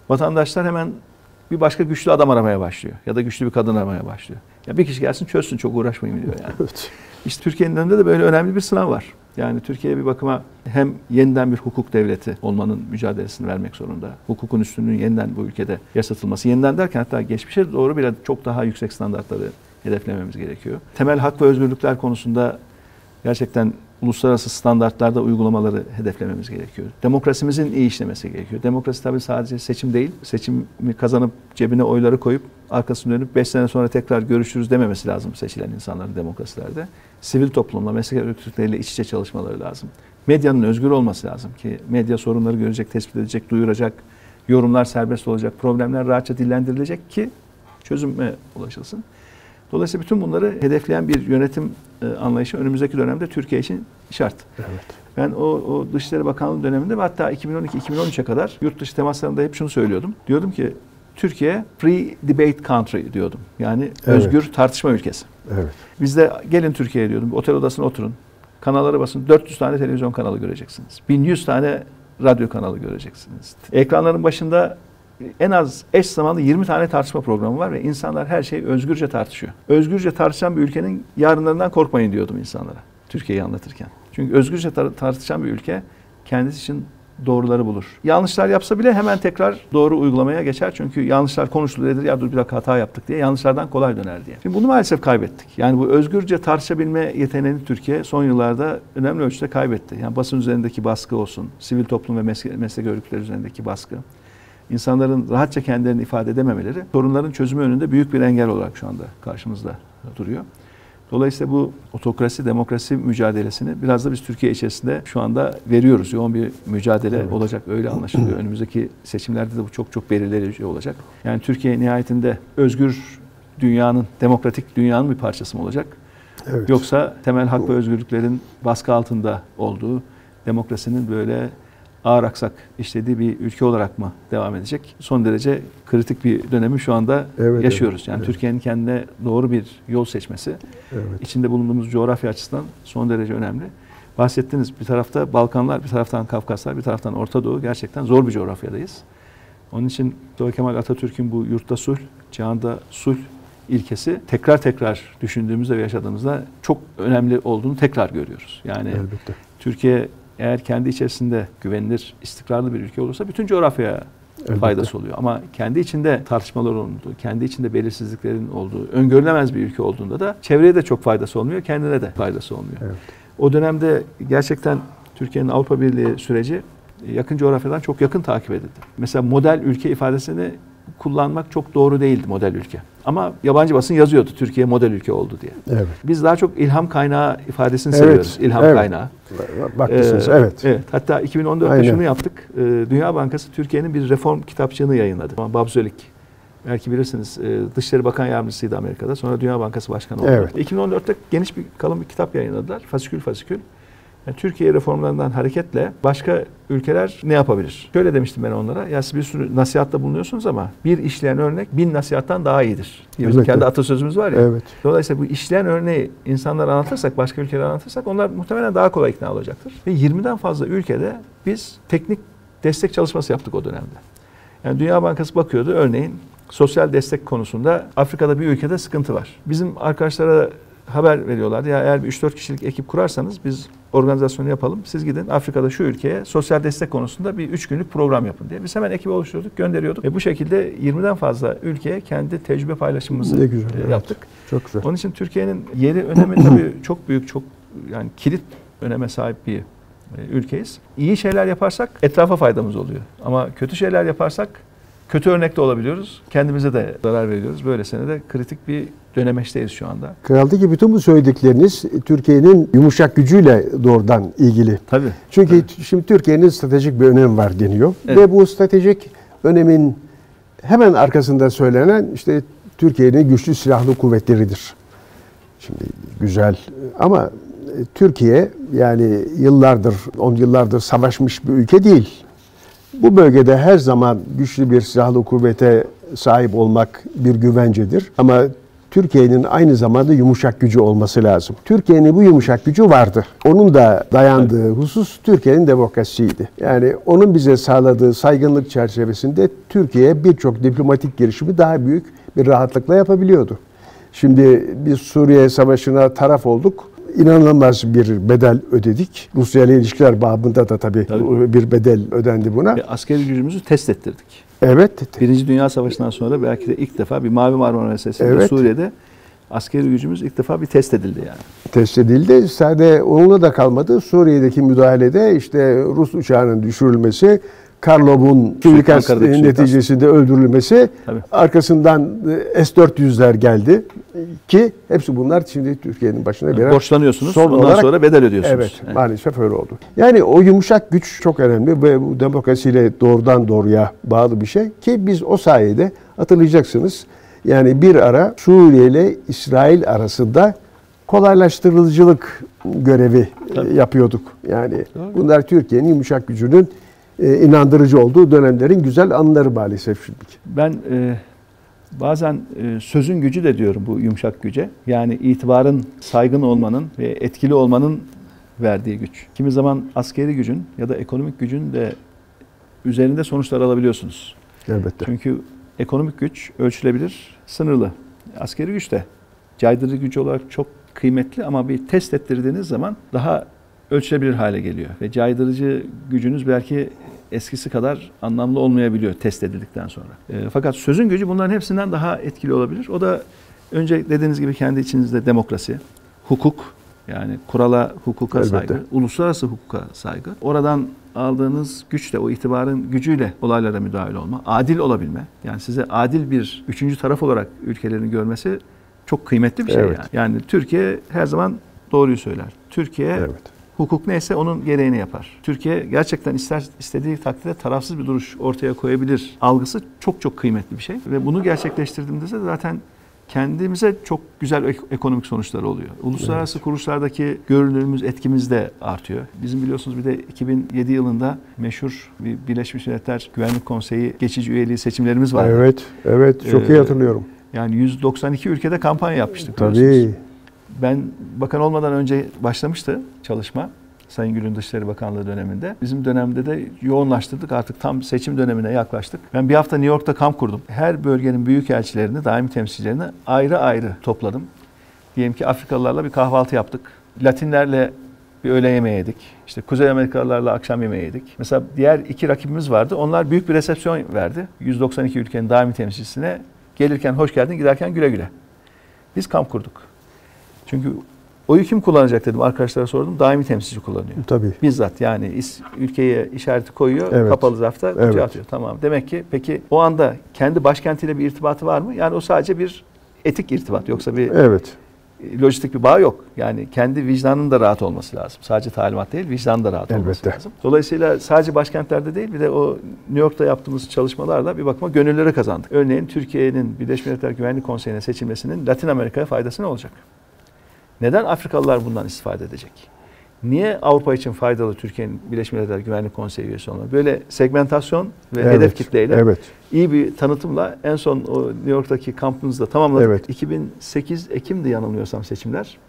vatandaşlar hemen bir başka güçlü adam aramaya başlıyor. Ya da güçlü bir kadın aramaya başlıyor. Ya bir kişi gelsin çözsün, çok uğraşmayın diyor yani. Evet. İşte Türkiye'nin önünde de böyle önemli bir sınav var. Yani Türkiye bir bakıma hem yeniden bir hukuk devleti olmanın mücadelesini vermek zorunda. Hukukun üstünlüğünün yeniden bu ülkede yaşatılması. Yeniden derken hatta geçmişe doğru bile çok daha yüksek standartları hedeflememiz gerekiyor. Temel hak ve özgürlükler konusunda gerçekten uluslararası standartlarda uygulamaları hedeflememiz gerekiyor. Demokrasimizin iyi işlemesi gerekiyor. Demokrasi tabii sadece seçim değil. Seçimi kazanıp cebine oyları koyup arkasını dönüp 5 sene sonra tekrar görüşürüz dememesi lazım seçilen insanların demokrasilerde. Sivil toplumla, meslek örgütleriyle iç içe çalışmaları lazım. Medyanın özgür olması lazım ki medya sorunları görecek, tespit edecek, duyuracak, yorumlar serbest olacak, problemler rahatça dillendirilecek ki çözüme ulaşılsın. Dolayısıyla bütün bunları hedefleyen bir yönetim anlayışı önümüzdeki dönemde Türkiye için şart. Evet. Ben o Dışişleri Bakanlığı döneminde ve hatta 2012-2013'e kadar yurt dışı temaslarında hep şunu söylüyordum. Diyordum ki Türkiye free debate country diyordum. Yani özgür tartışma ülkesi. Evet. Biz de gelin Türkiye'ye diyordum. Otel odasına oturun. Kanallara basın. 400 tane televizyon kanalı göreceksiniz. 1100 tane radyo kanalı göreceksiniz. Ekranların başında en az eş zamanlı 20 tane tartışma programı var ve insanlar her şeyi özgürce tartışıyor. Özgürce tartışan bir ülkenin yarınlarından korkmayın diyordum insanlara Türkiye'yi anlatırken. Çünkü özgürce tartışan bir ülke kendisi için doğruları bulur. Yanlışlar yapsa bile hemen tekrar doğru uygulamaya geçer. Çünkü yanlışlar konuşulur, ya dur bir dakika hata yaptık diye yanlışlardan kolay döner diye. Şimdi bunu maalesef kaybettik. Yani bu özgürce tartışabilme yeteneğini Türkiye son yıllarda önemli ölçüde kaybetti. Yani basın üzerindeki baskı olsun, sivil toplum ve meslek örgütleri üzerindeki baskı, İnsanların rahatça kendilerini ifade edememeleri sorunların çözümü önünde büyük bir engel olarak şu anda karşımızda duruyor. Dolayısıyla bu otokrasi, demokrasi mücadelesini biraz da biz Türkiye içerisinde şu anda veriyoruz. Yoğun bir mücadele olacak, öyle anlaşılıyor. Önümüzdeki seçimlerde de bu çok çok belirleyici olacak. Yani Türkiye nihayetinde özgür dünyanın, demokratik dünyanın bir parçası mı olacak? Evet. Yoksa temel hak ve özgürlüklerin baskı altında olduğu, demokrasinin böyle ağır aksak işlediği bir ülke olarak mı devam edecek? Son derece kritik bir dönemi şu anda yaşıyoruz. Yani Türkiye'nin kendine doğru bir yol seçmesi, içinde bulunduğumuz coğrafya açısından son derece önemli. Bahsettiniz, bir tarafta Balkanlar, bir taraftan Kafkaslar, bir taraftan Orta Doğu, gerçekten zor bir coğrafyadayız. Onun için Mustafa Kemal Atatürk'ün bu yurtta sulh, cihanda sulh ilkesi tekrar düşündüğümüzde ve yaşadığımızda çok önemli olduğunu tekrar görüyoruz. Yani elbette. Türkiye eğer kendi içerisinde güvenilir, istikrarlı bir ülke olursa bütün coğrafyaya faydası oluyor. Ama kendi içinde tartışmalar olduğu, kendi içinde belirsizliklerin olduğu, öngörülemez bir ülke olduğunda da çevreye de çok faydası olmuyor, kendine de faydası olmuyor. Evet. O dönemde gerçekten Türkiye'nin Avrupa Birliği süreci yakın coğrafyadan çok yakın takip edildi. Mesela model ülke ifadesini kullanmak çok doğru değildi, model ülke. Ama yabancı basın yazıyordu Türkiye model ülke oldu diye. Evet. Biz daha çok ilham kaynağı ifadesini seviyoruz. İlham kaynağı. Baktısınız, evet. Hatta 2014'te şunu yaptık. Dünya Bankası Türkiye'nin bir reform kitapçığını yayınladı. Bob Zoellick, belki bilirsiniz, Dışişleri Bakan Yardımcısıydı Amerika'da. Sonra Dünya Bankası Başkanı oldu. Evet. 2014'te geniş kalın bir kitap yayınladılar. Fasikül. Yani Türkiye reformlarından hareketle başka ülkeler ne yapabilir? Şöyle demiştim ben onlara. Ya siz bir sürü nasihatta bulunuyorsunuz ama bir işleyen örnek 1000 nasihattan daha iyidir. Bizim kendi atasözümüz var ya. Evet. Dolayısıyla bu işleyen örneği insanlara anlatırsak, başka ülkelere anlatırsak onlar muhtemelen daha kolay ikna olacaktır. Ve 20'den fazla ülkede biz teknik destek çalışması yaptık o dönemde. Yani Dünya Bankası bakıyordu, örneğin sosyal destek konusunda Afrika'da bir ülkede sıkıntı var. Bizim arkadaşlara haber veriyorlardı. Ya eğer bir 3-4 kişilik ekip kurarsanız biz organizasyonu yapalım. Siz gidin Afrika'da şu ülkeye sosyal destek konusunda bir 3 günlük program yapın diye. Biz hemen ekibi oluşturduk, gönderiyorduk. Ve bu şekilde 20'den fazla ülkeye kendi tecrübe paylaşımımızı yaptık. Evet. Çok güzel. Onun için Türkiye'nin yeri, önemi tabii çok büyük, çok yani kilit öneme sahip bir ülkeyiz. İyi şeyler yaparsak etrafa faydamız oluyor. Ama kötü şeyler yaparsak kötü örnek de olabiliyoruz. Kendimize de zarar veriyoruz. Böylesine de kritik bir dönemeçteyiz şu anda. Kraldaki bütün bu söyledikleriniz Türkiye'nin yumuşak gücüyle doğrudan ilgili. Tabii. Çünkü şimdi Türkiye'nin stratejik bir önemi var deniyor. Evet. Ve bu stratejik önemin hemen arkasında söylenen işte Türkiye'nin güçlü silahlı kuvvetleridir. Şimdi güzel ama Türkiye yani yıllardır, 10 yıllardır savaşmış bir ülke değil. Bu bölgede her zaman güçlü bir silahlı kuvvete sahip olmak bir güvencedir. Ama Türkiye'nin aynı zamanda yumuşak gücü olması lazım. Türkiye'nin bu yumuşak gücü vardı. Onun da dayandığı husus Türkiye'nin demokrasisiydi. Yani onun bize sağladığı saygınlık çerçevesinde Türkiye birçok diplomatik girişimi daha büyük bir rahatlıkla yapabiliyordu. Şimdi biz Suriye Savaşı'na taraf olduk. İnanılmaz bir bedel ödedik. Rusya ile ilişkiler babında da tabii bir bedel ödendi buna. Askeri gücümüzü test ettirdik. Evet. Birinci Dünya Savaşı'ndan sonra belki de ilk defa bir Mavi Marmara meselesinde Evet. Suriye'de askeri gücümüz ilk defa bir test edildi yani. Test edildi. Sadece onunla da kalmadı. Suriye'deki müdahalede işte Rus uçağının düşürülmesi, Karlov'un suikast neticesinde öldürülmesi, tabii, arkasından S-400'ler geldi ki hepsi bunlar şimdi Türkiye'nin başına birer borçlanıyorsunuz. son Ondan olarak, sonra bedel ödüyorsunuz. evet, maalesef öyle oldu. Yani o yumuşak güç çok önemli ve bu demokrasiyle doğrudan doğruya bağlı bir şey ki biz o sayede hatırlayacaksınız. Yani bir ara Suriye ile İsrail arasında kolaylaştırıcılık görevi yapıyorduk. Yani bunlar Türkiye'nin yumuşak gücünün inandırıcı olduğu dönemlerin güzel anıları maalesef şimdiki. Ben bazen sözün gücü de diyorum bu yumuşak güce. Yani itibarın, saygın olmanın ve etkili olmanın verdiği güç. Kimi zaman askeri gücün ya da ekonomik gücün de üzerinde sonuçlar alabiliyorsunuz. Elbette. Çünkü ekonomik güç ölçülebilir, sınırlı. Askeri güç de caydırıcı güç olarak çok kıymetli ama bir test ettirdiğiniz zaman daha ölçülebilir hale geliyor. Ve caydırıcı gücünüz belki eskisi kadar anlamlı olmayabiliyor test edildikten sonra. Fakat sözün gücü bunların hepsinden daha etkili olabilir. O da önce dediğiniz gibi kendi içinizde demokrasi, hukuk, yani kurala, hukuka elbette saygı, uluslararası hukuka saygı. Oradan aldığınız güçle, o itibarın gücüyle olaylara müdahil olma, adil olabilme. Yani size adil bir üçüncü taraf olarak ülkelerini görmesi çok kıymetli bir şey. Evet. Yani Türkiye her zaman doğruyu söyler. Türkiye Evet. hukuk neyse onun gereğini yapar. Türkiye gerçekten istediği takdirde tarafsız bir duruş ortaya koyabilir algısı çok çok kıymetli bir şey. Ve bunu gerçekleştirdiğimizde zaten kendimize çok güzel ekonomik sonuçlar oluyor. Uluslararası kuruluşlardaki görünürlüğümüz, etkimiz de artıyor. Bizim biliyorsunuz bir de 2007 yılında meşhur bir Birleşmiş Milletler Güvenlik Konseyi geçici üyeliği seçimlerimiz vardı. Evet, evet, çok iyi hatırlıyorum. Yani 192 ülkede kampanya yapmıştık. Tabii. Ben bakan olmadan önce başlamıştı çalışma. Sayın Gül'ün Dışişleri Bakanlığı döneminde. Bizim dönemde de yoğunlaştırdık. Artık tam seçim dönemine yaklaştık. Ben bir hafta New York'ta kamp kurdum. Her bölgenin büyükelçilerini, daimi temsilcilerini ayrı ayrı topladım. Diyelim ki Afrikalılarla bir kahvaltı yaptık. Latinlerle bir öğle yemeği yedik. İşte Kuzey Amerikalılarla akşam yemeği yedik. Mesela diğer iki rakibimiz vardı. Onlar büyük bir resepsiyon verdi. 192 ülkenin daimi temsilcisine gelirken hoş geldin, giderken güle güle. Biz kamp kurduk. Çünkü oyu kim kullanacak dedim, arkadaşlara sordum. Daimi temsilci kullanıyor. Tabii. Bizzat yani ülkeye işareti koyuyor, Evet. kapalı zarfta kutuya Evet. atıyor. Tamam. Demek ki peki o anda kendi başkentiyle bir irtibatı var mı? Yani o sadece bir etik irtibat. Yoksa bir Evet. lojistik bir bağ yok. Yani kendi vicdanının da rahat olması lazım. Sadece talimat değil, vicdanın da rahat olması Elbette. lazım. Dolayısıyla sadece başkentlerde değil, bir de o New York'ta yaptığımız çalışmalarla bir bakıma gönülleri kazandık. Örneğin Türkiye'nin Birleşmiş Milletler Güvenlik Konseyi'ne seçilmesinin Latin Amerika'ya faydası ne olacak? Neden Afrikalılar bundan istifade edecek? Niye Avrupa için faydalı Türkiye'nin Birleşmiş Milletler Güvenlik Konseyi üyesi olması? Böyle segmentasyon ve hedef kitleyle iyi bir tanıtımla en son o New York'taki kampımızda tamamladık. Evet. 2008 Ekim'di yanılmıyorsam seçimler.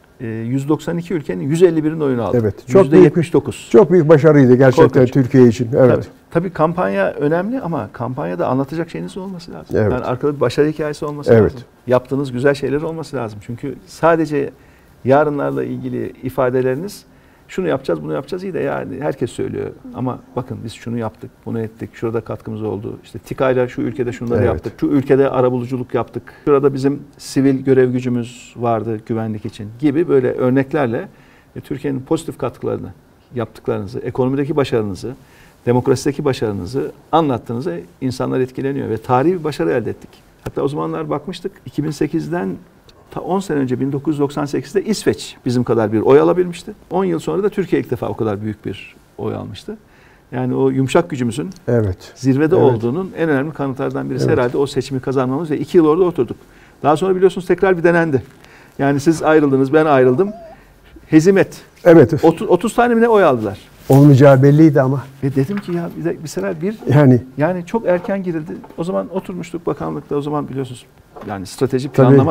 192 ülkenin 151'in oyunu aldı. Evet. Çok %79. Çok büyük başarıydı gerçekten Korkunç. Türkiye için. Evet. Tabii kampanya önemli ama kampanyada anlatacak şeyiniz olması lazım. Evet. Yani arkada bir başarı hikayesi olması Evet. lazım. Yaptığınız güzel şeyler olması lazım. Çünkü sadece yarınlarla ilgili ifadeleriniz şunu yapacağız, bunu yapacağız iyi de yani herkes söylüyor. Ama bakın biz şunu yaptık, bunu ettik, şurada katkımız oldu. İşte TİKA'yla şu ülkede şunları yaptık, şu ülkede arabuluculuk yaptık. Şurada bizim sivil görev gücümüz vardı güvenlik için gibi böyle örneklerle Türkiye'nin pozitif katkılarını, yaptıklarınızı, ekonomideki başarınızı, demokrasideki başarınızı anlattığınızda insanlar etkileniyor ve tarihi bir başarı elde ettik. Hatta o zamanlar bakmıştık 2008'den ta 10 sene önce 1998'de İsveç bizim kadar bir oy alabilmişti. 10 yıl sonra da Türkiye ilk defa o kadar büyük bir oy almıştı. Yani o yumuşak gücümüzün zirvede olduğunun en önemli kanıtlardan birisi herhalde o seçimi kazanmamız ve 2 yıl orada oturduk. Daha sonra biliyorsunuz tekrar bir denendi. Yani siz ayrıldınız, ben ayrıldım. Hezimet. Evet. 30 tane mi ne oy aldılar? Olmayacağı belliydi ama. Ve dedim ki ya bir sefer yani çok erken girildi. O zaman oturmuştuk bakanlıkta, o zaman biliyorsunuz yani strateji planlama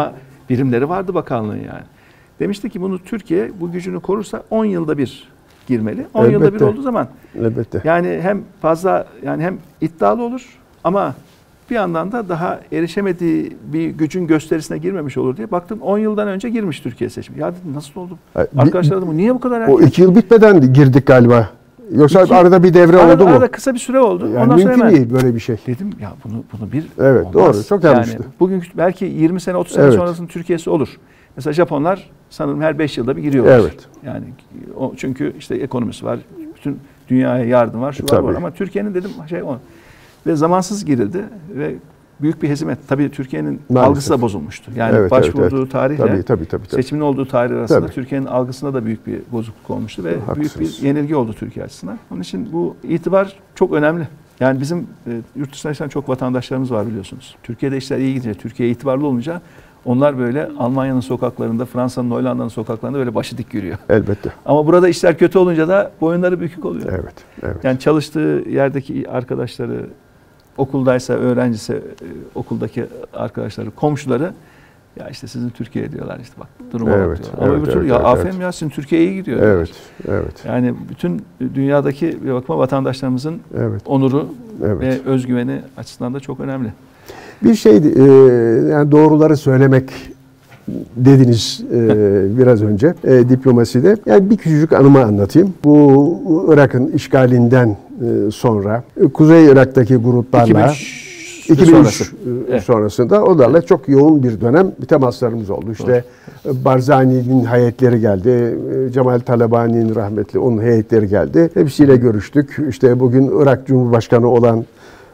birimleri vardı bakanlığın yani. Demişti ki bunu Türkiye bu gücünü korursa 10 yılda bir girmeli. 10 yılda bir olduğu zaman yani hem fazla yani hem iddialı olur ama bir yandan da daha erişemediği bir gücün gösterisine girmemiş olur diye baktım 10 yıldan önce girmiş Türkiye seçimi. Ya dedim nasıl oldu? Arkadaşlar dedim niye bu kadar erken? O 2 yıl bitmeden girdik galiba. Yoksa arada bir devre oldu mu? Arada kısa bir süre oldu. Yani ondan sonra mümkün hemen değil böyle bir şey. dedim ya bunu bir evet olmaz. doğru çok yanlıştı. Yani bugün belki 20 sene 30 sene sonrasının Türkiye'si olur. Mesela Japonlar sanırım her 5 yılda bir giriyorlar. Evet. Yani o çünkü işte ekonomisi var. Bütün dünyaya yardım var, şu var ama Türkiye'nin dedim o. Ve zamansız girildi ve büyük bir hezimet. Tabii Türkiye'nin algısı da bozulmuştu. Yani başvurduğu tarihle seçimin olduğu tarih arasında Türkiye'nin algısında da büyük bir bozukluk olmuştu ve büyük bir yenilgi oldu Türkiye açısından. Onun için bu itibar çok önemli. Yani bizim yurt dışında yaşayan çok vatandaşlarımız var biliyorsunuz. Türkiye'de işler iyi gidince, Türkiye itibarlı olunca onlar böyle Almanya'nın sokaklarında, Fransa'nın, Hollanda'nın sokaklarında böyle başı dik yürüyor. Elbette. Ama burada işler kötü olunca da boyunları bükük oluyor. Evet. Yani çalıştığı yerdeki arkadaşları, okuldaysa, öğrencisi, okuldaki arkadaşları, komşuları ya işte sizin Türkiye diyorlar işte bak duruma bak diyorlar. Ama öbür türlü ya aferin ya sizin Türkiye iyi gidiyor. Evet. Yani bütün dünyadaki bir bakıma vatandaşlarımızın onuru ve özgüveni açısından da çok önemli. Bir şey yani doğruları söylemek dediniz biraz önce diplomaside. Yani bir küçücük anımı anlatayım. Bu Irak'ın işgalinden sonra Kuzey Irak'taki gruplarla 2003 sonrasında onlarla çok yoğun bir dönem temaslarımız oldu. İşte Barzani'nin heyetleri geldi. Cemal Talabani'nin rahmetli onun heyetleri geldi. Hepsiyle görüştük. İşte bugün Irak Cumhurbaşkanı olan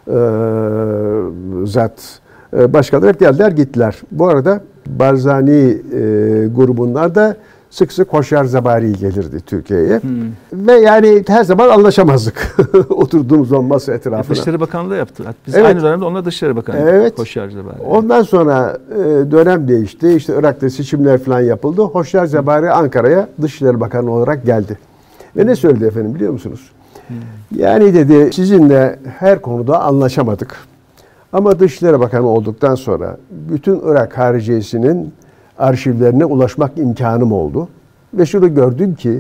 zat başkaları hep geldiler gittiler. Bu arada Barzani grubundan da sık sık Hoşyar Zabari gelirdi Türkiye'ye. Ve yani her zaman anlaşamazdık. Oturduğumuz masa etrafına. Dışişleri Bakanlığı yaptı. Biz aynı dönemde onunla Dışişleri Bakanlığı. Hoşyar Zabari. Ondan sonra dönem değişti. İşte Irak'ta seçimler falan yapıldı. Hoşyar Zabari Ankara'ya Dışişleri Bakanı olarak geldi. Ve ne söyledi efendim biliyor musunuz? Yani dedi sizinle her konuda anlaşamadık. Ama Dışişleri Bakanı olduktan sonra bütün Irak hariciyesinin arşivlerine ulaşmak imkanım oldu. Ve şunu gördüm ki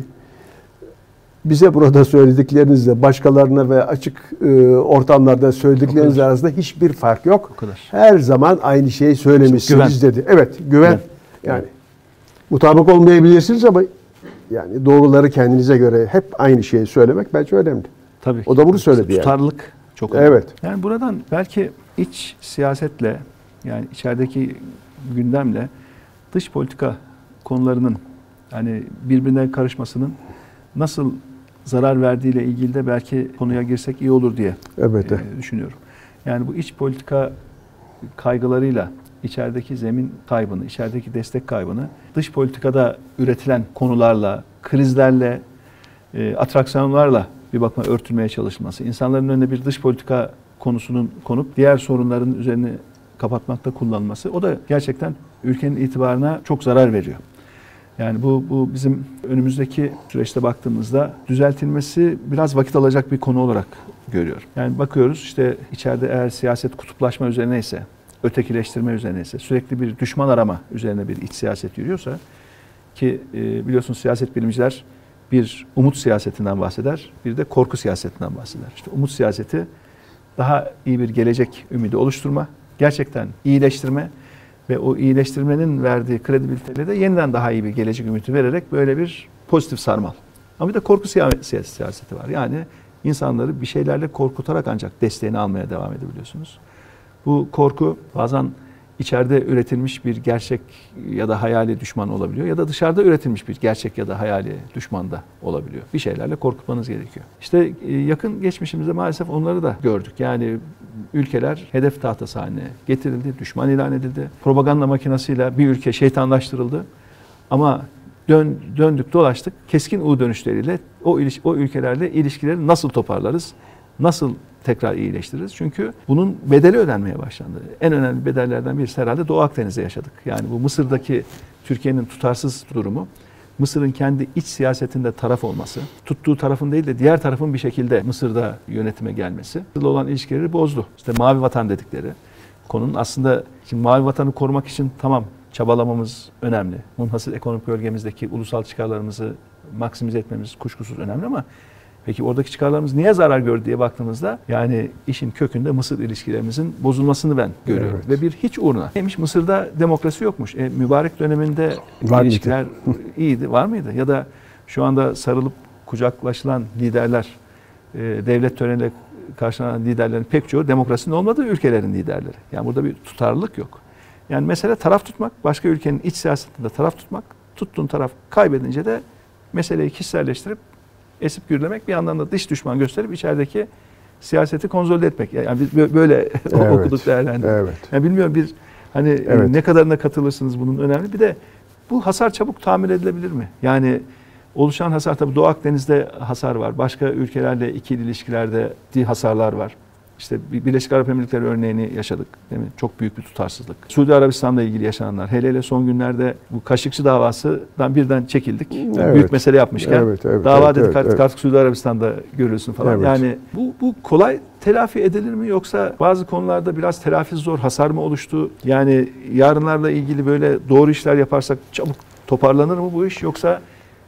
bize burada söylediklerinizle başkalarına ve açık ortamlarda söyledikleriniz arasında hiçbir fark yok. Her zaman aynı şeyi söylemişsiniz dedi. Evet, güven. Yani mutabık olmayabilirsiniz ama yani doğruları kendinize göre hep aynı şeyi söylemek bence önemli. Tabii. O da bunu söyledi yani. Tutarlılık çok önemli. Yani buradan belki iç siyasetle yani içerideki gündemle dış politika konularının yani birbirine karışmasının nasıl zarar verdiğiyle ilgili de belki konuya girsek iyi olur diye düşünüyorum. Yani bu iç politika kaygılarıyla içerideki zemin kaybını, içerideki destek kaybını dış politikada üretilen konularla, krizlerle, atraksiyonlarla bir bakıma örtülmeye çalışılması, insanların önüne bir dış politika konusunun konup diğer sorunların üzerine kapatmakta kullanılması o da gerçekten ülkenin itibarına çok zarar veriyor. Yani bu bizim önümüzdeki süreçte baktığımızda düzeltilmesi biraz vakit alacak bir konu olarak görüyorum. Yani bakıyoruz işte içeride eğer siyaset kutuplaşma üzerine ise, ötekileştirme üzerine ise, sürekli bir düşman arama üzerine bir iç siyaset yürüyorsa ki biliyorsunuz siyaset bilimciler bir umut siyasetinden bahseder, bir de korku siyasetinden bahseder. İşte umut siyaseti daha iyi bir gelecek ümidi oluşturma, gerçekten iyileştirme ve o iyileştirmenin verdiği kredibiliteyle de yeniden daha iyi bir gelecek ümidi vererek böyle bir pozitif sarmal. Ama bir de korku siyaseti var. Yani insanları bir şeylerle korkutarak ancak desteğini almaya devam edebiliyorsunuz. Bu korku bazen içeride üretilmiş bir gerçek ya da hayali düşman olabiliyor ya da dışarıda üretilmiş bir gerçek ya da hayali düşman da olabiliyor. Bir şeylerle korkutmanız gerekiyor. İşte yakın geçmişimizde maalesef onları da gördük. Yani ülkeler hedef tahtası haline getirildi, düşman ilan edildi. Propaganda makinasıyla bir ülke şeytanlaştırıldı. Ama döndük dolaştık keskin U dönüşleriyle o ülkelerle ilişkileri nasıl toparlarız? Nasıl tekrar iyileştiririz? Çünkü bunun bedeli ödenmeye başlandı. En önemli bedellerden birisi herhalde Doğu Akdeniz'de yaşadık. Yani bu Mısır'daki Türkiye'nin tutarsız durumu, Mısır'ın kendi iç siyasetinde taraf olması, tuttuğu tarafın değil de diğer tarafın bir şekilde Mısır'da yönetime gelmesi, Mısır'la olan ilişkileri bozdu. İşte Mavi Vatan dedikleri konunun aslında şimdi Mavi Vatan'ı korumak için tamam çabalamamız önemli. Munhasır ekonomik bölgemizdeki ulusal çıkarlarımızı maksimize etmemiz kuşkusuz önemli ama peki oradaki çıkarlarımız niye zarar gördü diye baktığımızda yani işin kökünde Mısır ilişkilerimizin bozulmasını ben görüyorum. Evet. Ve bir hiç uğruna. Neymiş? Mısır'da demokrasi yokmuş. Mübarek döneminde Var ilişkiler iyiydi. Var mıydı? Ya da şu anda sarılıp kucaklaşılan liderler, devlet töreniyle karşılanan liderlerin pek çoğu demokrasinin olmadığı ülkelerin liderleri. Yani burada bir tutarlılık yok. Yani mesele taraf tutmak, başka ülkenin iç siyasetinde taraf tutmak, tuttuğun taraf kaybedince de meseleyi kişiselleştirip esip gürlemek, bir yandan da dış düşman gösterip içerideki siyaseti konsolide etmek. Yani biz böyle okuduk, değerlendirdik. Evet. Yani bilmiyorum hani ne kadarına katılırsınız bunun önemli. Bir de bu hasar çabuk tamir edilebilir mi? Yani oluşan hasar, tabii Doğu Akdeniz'de hasar var. Başka ülkelerle ikili ilişkilerde hasarlar var. İşte Birleşik Arap Emirlikleri örneğini yaşadık, değil mi? Çok büyük bir tutarsızlık. Suudi Arabistan'la ilgili yaşananlar. Hele son günlerde bu Kaşıkçı davasından birden çekildik. Evet. Büyük mesele yapmışken dava dedik artık Suudi Arabistan'da görülsün falan. Evet. Yani bu kolay telafi edilir mi, yoksa bazı konularda biraz telafi zor, hasar mı oluştu? Yani yarınlarla ilgili böyle doğru işler yaparsak çabuk toparlanır mı bu iş, yoksa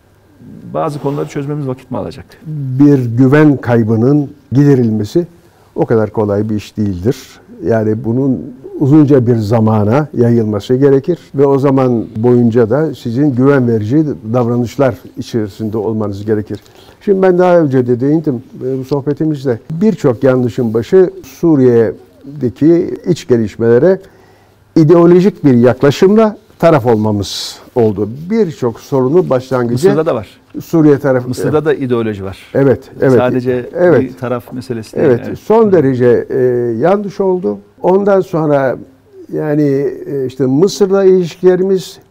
bazı konuları çözmemiz vakit mi alacak? Bir güven kaybının giderilmesi o kadar kolay bir iş değildir. Yani bunun uzunca bir zamana yayılması gerekir ve o zaman boyunca da sizin güven verici davranışlar içerisinde olmanız gerekir. Şimdi ben daha önce de değindim bu sohbetimizde. Birçok yanlışın başı Suriye'deki iç gelişmelere ideolojik bir yaklaşımla taraf olmamız oldu. Birçok sorunu başlangıcı Mısır'da da var. Suriye tarafı. Mısır'da da ideoloji var. Evet. Sadece bir taraf meselesi değil. Evet, son derece yanlış oldu. Ondan sonra yani işte Mısır'la ilişkilerimiz,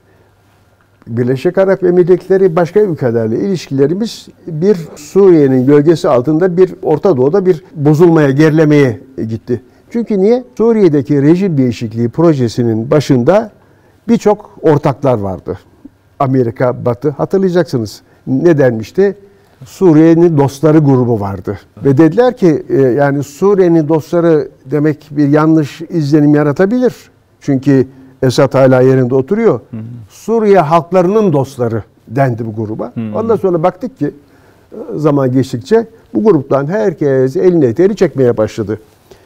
Birleşik Arap Emirlikleri, başka ülkelerle ilişkilerimiz bir Suriye'nin gölgesi altında bir Orta Doğu'da bir bozulmaya, gerilemeye gitti. Çünkü niye? Suriye'deki rejim değişikliği projesinin başında birçok ortaklar vardı. Amerika, Batı, hatırlayacaksınız. Ne denmişti? Suriye'nin dostları grubu vardı. Ve dediler ki yani Suriye'nin dostları demek bir yanlış izlenim yaratabilir. Çünkü Esad hala yerinde oturuyor. Suriye halklarının dostları dendi bu gruba. Ondan sonra baktık ki zaman geçtikçe bu gruptan herkes elini eteğini çekmeye başladı.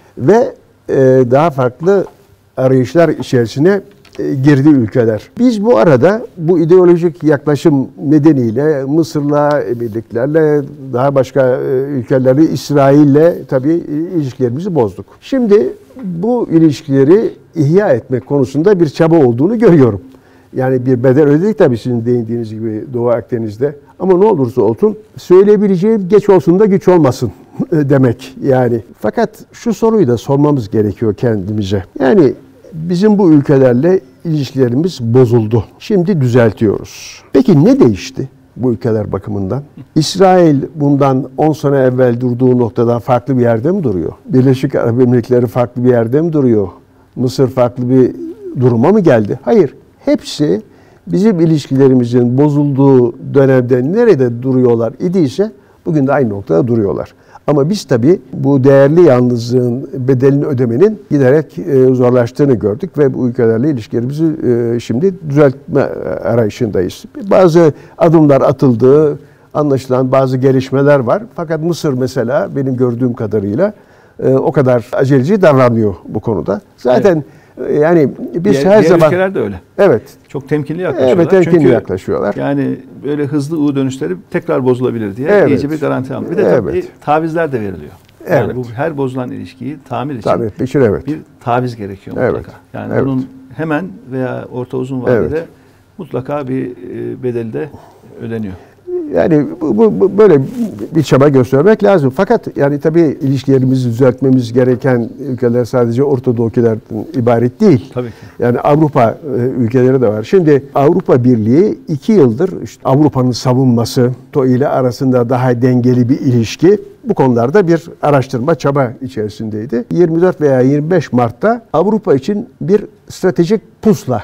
Ve daha farklı arayışlar içerisine girdi ülkeler. Biz bu arada bu ideolojik yaklaşım nedeniyle Mısır'la, Emirliklerle, daha başka ülkeleri, İsrail'le tabii ilişkilerimizi bozduk. Şimdi bu ilişkileri ihya etmek konusunda bir çaba olduğunu görüyorum. Yani bir bedel ödedik tabii sizin değindiğiniz gibi Doğu Akdeniz'de. Ama ne olursa olsun söyleyebileceğim geç olsun da güç olmasın demek yani. Fakat şu soruyu da sormamız gerekiyor kendimize. Yani bizim bu ülkelerle ilişkilerimiz bozuldu. Şimdi düzeltiyoruz. Peki ne değişti bu ülkeler bakımından? İsrail bundan 10 sene evvel durduğu noktadan farklı bir yerde mi duruyor? Birleşik Arap Emirlikleri farklı bir yerde mi duruyor? Mısır farklı bir duruma mı geldi? Hayır. Hepsi bizim ilişkilerimizin bozulduğu dönemde nerede duruyorlar idiyse bugün de aynı noktada duruyorlar. Ama biz tabii bu değerli yalnızlığın bedelini ödemenin giderek zorlaştığını gördük ve bu ülkelerle ilişkilerimizi şimdi düzeltme arayışındayız. Bazı adımlar atıldı, anlaşılan bazı gelişmeler var. Fakat Mısır mesela benim gördüğüm kadarıyla o kadar aceleci davranmıyor bu konuda. Zaten yani biz her zaman... Diğer ülkeler de öyle. Evet. Çok temkinli yaklaşıyorlar. Evet, temkinli çünkü yaklaşıyorlar. Yani böyle hızlı U dönüşleri tekrar bozulabilir diye iyice bir garanti almış. Bir de tabii tavizler de veriliyor. Yani bu her bozulan ilişkiyi tamir için bir taviz gerekiyor mutlaka. Yani bunun hemen veya orta uzun vadede mutlaka bir bedeli de ödeniyor. Yani bu böyle bir çaba göstermek lazım. Fakat yani tabii ilişkilerimizi düzeltmemiz gereken ülkeler sadece Orta Doğu ülkelerden ibaret değil. Tabii ki. Yani Avrupa ülkeleri de var. Şimdi Avrupa Birliği 2 yıldır işte Avrupa'nın savunması ile arasında daha dengeli bir ilişki, bu konularda bir araştırma çaba içerisindeydi. 24 veya 25 Mart'ta Avrupa için bir stratejik pusula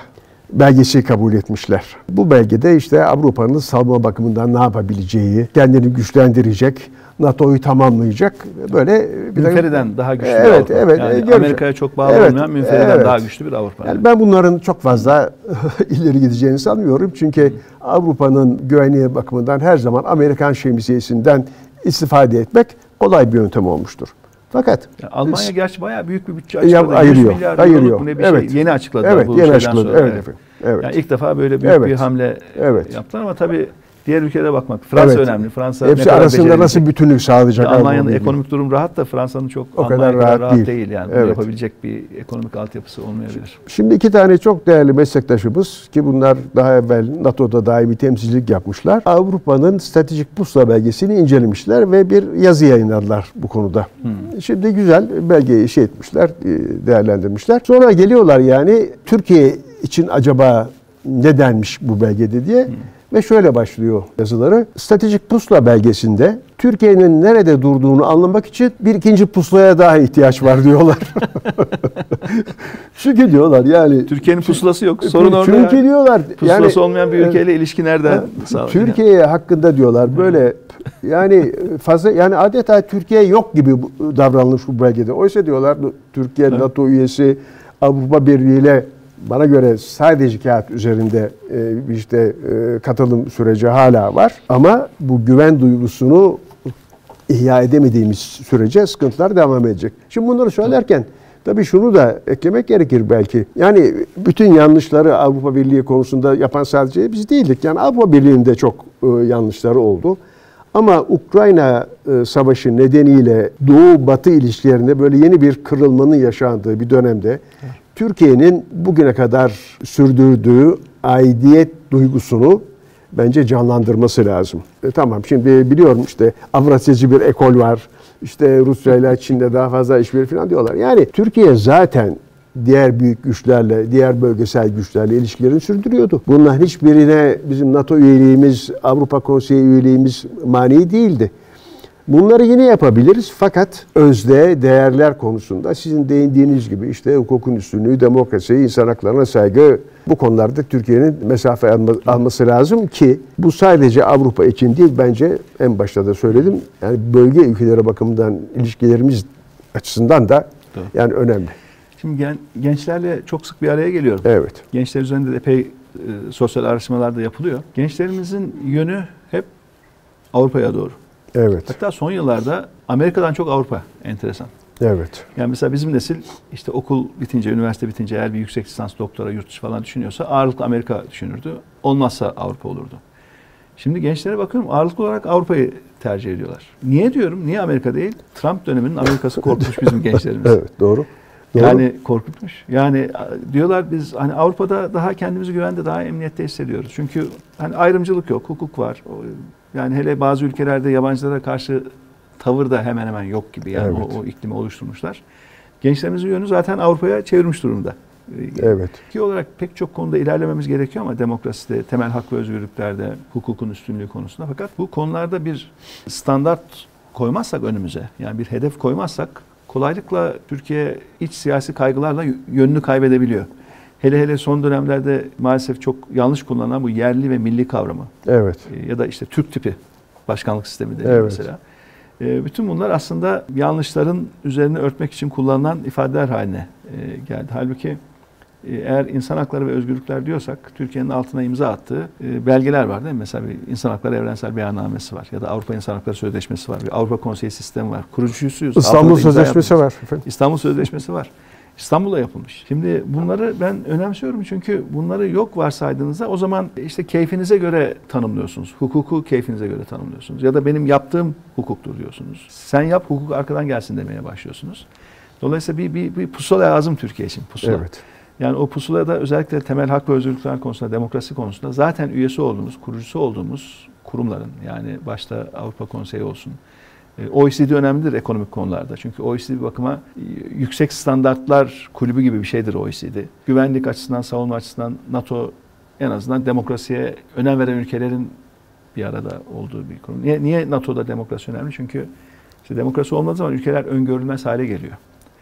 belgesi kabul etmişler. Bu belgede işte Avrupa'nın savunma bakımından ne yapabileceği, kendini güçlendirecek, NATO'yu tamamlayacak böyle bir münferiden daha güçlü bir evet, Avrupa. Evet, yani Amerika'ya çok bağlı olmayan münferiden daha güçlü bir Avrupa. Yani ben bunların çok fazla ileri gideceğini sanmıyorum. Çünkü Avrupa'nın güvenliği bakımından her zaman Amerikan şemsiyesinden istifade etmek kolay bir yöntem olmuştur. Fakat Almanya gerçi bayağı büyük bir bütçe açıkladı. Ayırıyor. 100 milyar euroluk ne bir şey. Yeni açıkladılar evet, bu yeni şeyden açıkladı. sonra. Evet, efendim. Evet. Yani ilk defa böyle büyük bir hamle yaptılar ama tabii diğer ülkelere bakmak. Fransa önemli. Fransa hepsi arasında nasıl bütünlük sağlayacak? Almanya'nın ekonomik durum rahat da Fransa'nın çok o kadar rahat değil yani. Bunu yapabilecek bir ekonomik altyapısı olmayabilir. Şimdi iki tane çok değerli meslektaşımız ki bunlar daha evvel NATO'da daimi temsilcilik yapmışlar. Avrupa'nın stratejik pusula belgesini incelemişler ve bir yazı yayınladılar bu konuda. Şimdi güzel belgeyi etmişler, değerlendirmişler. Sonra geliyorlar yani Türkiye için acaba ne denmiş bu belgede diye. Ve şöyle başlıyor yazıları. Stratejik pusula belgesinde Türkiye'nin nerede durduğunu anlamak için bir ikinci pusulaya daha ihtiyaç var diyorlar. Çünkü diyorlar yani Türkiye'nin pusulası yok. Sorun orada. Çünkü diyorlar pusulası olmayan bir ülkeyle ilişki nereden sağlanıyor? Türkiye hakkında diyorlar böyle yani fazla yani adeta Türkiye yok gibi davranılmış bu belgede. Oysa diyorlar Türkiye NATO üyesi, Avrupa Birliği ile bana göre sadece kağıt üzerinde katılım süreci hala var. Ama bu güven duygusunu ihya edemediğimiz sürece sıkıntılar devam edecek. Şimdi bunları söylerken tabii şunu da eklemek gerekir belki. Yani bütün yanlışları Avrupa Birliği konusunda yapan sadece biz değildik. Yani Avrupa Birliği'nde çok yanlışları oldu. Ama Ukrayna savaşı nedeniyle Doğu-Batı ilişkilerinde böyle yeni bir kırılmanın yaşandığı bir dönemde Türkiye'nin bugüne kadar sürdürdüğü aidiyet duygusunu bence canlandırması lazım. Tamam şimdi biliyorum işte Avrasyacı bir ekol var. İşte Rusya ile Çin'de daha fazla işbirliği falan diyorlar. Yani Türkiye zaten diğer büyük güçlerle, diğer bölgesel güçlerle ilişkilerini sürdürüyordu. Bunların hiçbirine bizim NATO üyeliğimiz, Avrupa Konseyi üyeliğimiz mani değildi. Bunları yine yapabiliriz fakat özde değerler konusunda sizin değindiğiniz gibi işte hukukun üstünlüğü, demokrasi, insan haklarına saygı bu konularda Türkiye'nin mesafe alması lazım ki bu sadece Avrupa için değil bence en başta da söyledim. Yani bölge ülkeleri bakımından ilişkilerimiz açısından da yani önemli. Şimdi gençlerle çok sık bir araya geliyorum. Evet. Gençler üzerinde de epey sosyal araştırmalar da yapılıyor. Gençlerimizin yönü hep Avrupa'ya doğru. Evet. Hatta son yıllarda Amerika'dan çok Avrupa enteresan. Evet. Yani mesela bizim nesil işte okul bitince, üniversite bitince eğer bir yüksek lisans, doktora, yurt dışı falan düşünüyorsa ağırlıklı Amerika düşünürdü. Olmazsa Avrupa olurdu. Şimdi gençlere bakıyorum ağırlıklı olarak Avrupa'yı tercih ediyorlar. Niye diyorum? Niye Amerika değil? Trump döneminin Amerika'sı korkmuş bizim gençlerimiz. Evet, doğru. Yani korkutmuş. Yani diyorlar biz hani Avrupa'da daha kendimizi güvende, daha emniyette hissediyoruz. Çünkü hani ayrımcılık yok, hukuk var. Yani hele bazı ülkelerde yabancılara karşı tavır da hemen hemen yok gibi. Yani evet. o iklimi oluşturmuşlar. Gençlerimizin yönü zaten Avrupa'ya çevirmiş durumda. Evet. Ki olarak pek çok konuda ilerlememiz gerekiyor ama demokraside, temel hak ve özgürlüklerde, hukukun üstünlüğü konusunda. Fakat bu konularda bir standart koymazsak önümüze, yani bir hedef koymazsak kolaylıkla Türkiye iç siyasi kaygılarla yönünü kaybedebiliyor. Hele son dönemlerde maalesef çok yanlış kullanılan bu yerli ve milli kavramı. Evet. Ya da işte Türk tipi başkanlık sistemi deniyor mesela. Bütün bunlar aslında yanlışların üzerine örtmek için kullanılan ifadeler haline geldi. Halbuki eğer insan hakları ve özgürlükler diyorsak Türkiye'nin altına imza attığı belgeler var değil mi? Mesela bir İnsan Hakları Evrensel Beyannamesi var ya da Avrupa İnsan Hakları Sözleşmesi var. Bir Avrupa Konseyi sistemi var. Kurucusuyuz. İstanbul Sözleşmesi var. Efendim. İstanbul Sözleşmesi var. İstanbul'da yapılmış. Şimdi bunları ben önemsiyorum çünkü bunları yok varsaydığınızda o zaman işte keyfinize göre tanımlıyorsunuz. Hukuku keyfinize göre tanımlıyorsunuz. Ya da benim yaptığım hukuktur diyorsunuz. Sen yap hukuk arkadan gelsin demeye başlıyorsunuz. Dolayısıyla bir pusula lazım Türkiye için. Pusula. Evet. Yani o pusulada özellikle temel hak ve özgürlükler konusunda, demokrasi konusunda zaten üyesi olduğumuz, kurucusu olduğumuz kurumların yani başta Avrupa Konseyi olsun. OECD önemlidir ekonomik konularda. Çünkü OECD bir bakıma yüksek standartlar kulübü gibi bir şeydir OECD. Güvenlik açısından, savunma açısından NATO en azından demokrasiye önem veren ülkelerin bir arada olduğu bir kurum. Niye NATO'da demokrasi önemli? Çünkü işte demokrasi olmadığı zaman ülkeler öngörülmez hale geliyor.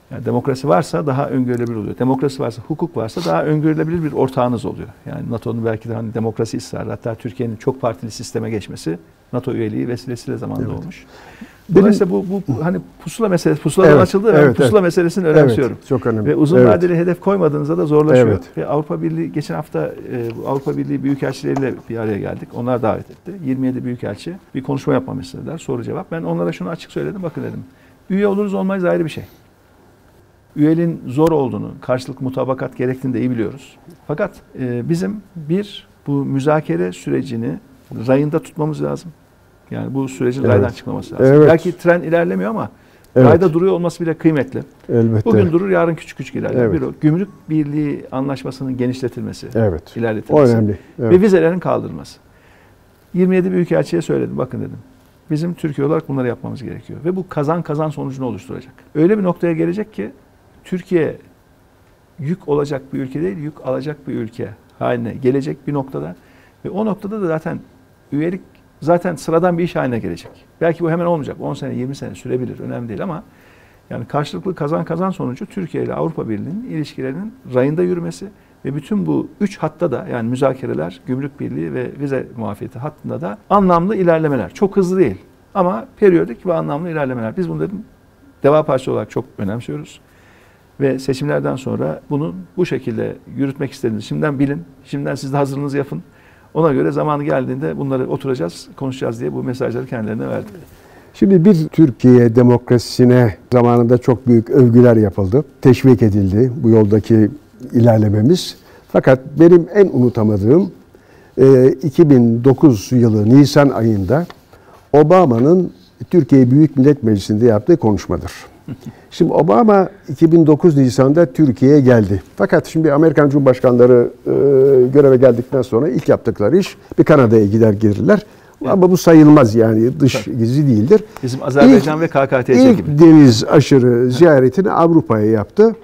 Yani demokrasi varsa daha öngörülebilir oluyor. Demokrasi varsa, hukuk varsa daha öngörülebilir bir ortağınız oluyor. Yani NATO'nun belki de hani demokrasi ısrarı, hatta Türkiye'nin çok partili sisteme geçmesi NATO üyeliği vesilesiyle zamanında olmuş. Dolayısıyla bu hani pusula meselesi, pusuladan açıldı. Pusula meselesini önemsiyorum. Evet, çok önemli. Ve uzun vadeli hedef koymadığınızda da zorlaşıyor. Evet. Ve Avrupa Birliği, geçen hafta Avrupa Birliği büyükelçileriyle bir araya geldik. Onlar davet etti. 27 büyükelçi bir konuşma yapmamı istediler. Soru cevap. Ben onlara şunu açık söyledim. Bakın dedim. Üye oluruz olmayız ayrı bir şey. Üyeliğin zor olduğunu, karşılıklı mutabakat gerektiğini de iyi biliyoruz. Fakat bizim bu müzakere sürecini rayında tutmamız lazım. Yani bu sürecin raydan çıkmaması lazım. Evet. Belki tren ilerlemiyor ama rayda duruyor olması bile kıymetli. Elbette. Bugün durur, yarın küçük küçük ilerler. Evet. Bir o gümrük birliği anlaşmasının genişletilmesi, ilerletilmesi O önemli. ve vizelerin kaldırılması. 27 büyükelçiye söyledim. Bakın dedim. Bizim Türkiye olarak bunları yapmamız gerekiyor. Ve bu kazan kazan sonucunu oluşturacak. Öyle bir noktaya gelecek ki Türkiye yük olacak bir ülke değil, yük alacak bir ülke haline gelecek bir noktada. Ve o noktada da zaten üyelik zaten sıradan bir iş haline gelecek. Belki bu hemen olmayacak. 10 sene, 20 sene sürebilir. Önemli değil ama yani karşılıklı kazan kazan sonucu Türkiye ile Avrupa Birliği'nin ilişkilerinin rayında yürümesi ve bütün bu 3 hatta da, yani müzakereler, gümrük birliği ve vize muafiyeti hattında da anlamlı ilerlemeler. Çok hızlı değil ama periyodik ve anlamlı ilerlemeler. Biz bunu dedim Deva Partisi olarak çok önemsiyoruz. Ve seçimlerden sonra bunu bu şekilde yürütmek istediğiniz şimdiden bilin. Şimdiden siz de hazırlığınızı yapın. Ona göre zamanı geldiğinde bunları oturacağız, konuşacağız diye bu mesajları kendilerine verdik. Şimdi bir Türkiye demokrasisine zamanında çok büyük övgüler yapıldı. Teşvik edildi bu yoldaki ilerlememiz. Fakat benim en unutamadığım 2009 yılı Nisan ayında Obama'nın Türkiye Büyük Millet Meclisi'nde yaptığı konuşmadır. Şimdi Obama 2009 Nisan'da Türkiye'ye geldi. Fakat şimdi Amerikan Cumhurbaşkanları göreve geldikten sonra ilk yaptıkları iş bir Kanada'ya gelirler. Evet. Ama bu sayılmaz, yani dış gezi değildir. Bizim Azerbaycan ve KKTC gibi. İlk deniz aşırı ziyaretini Avrupa'ya yaptı.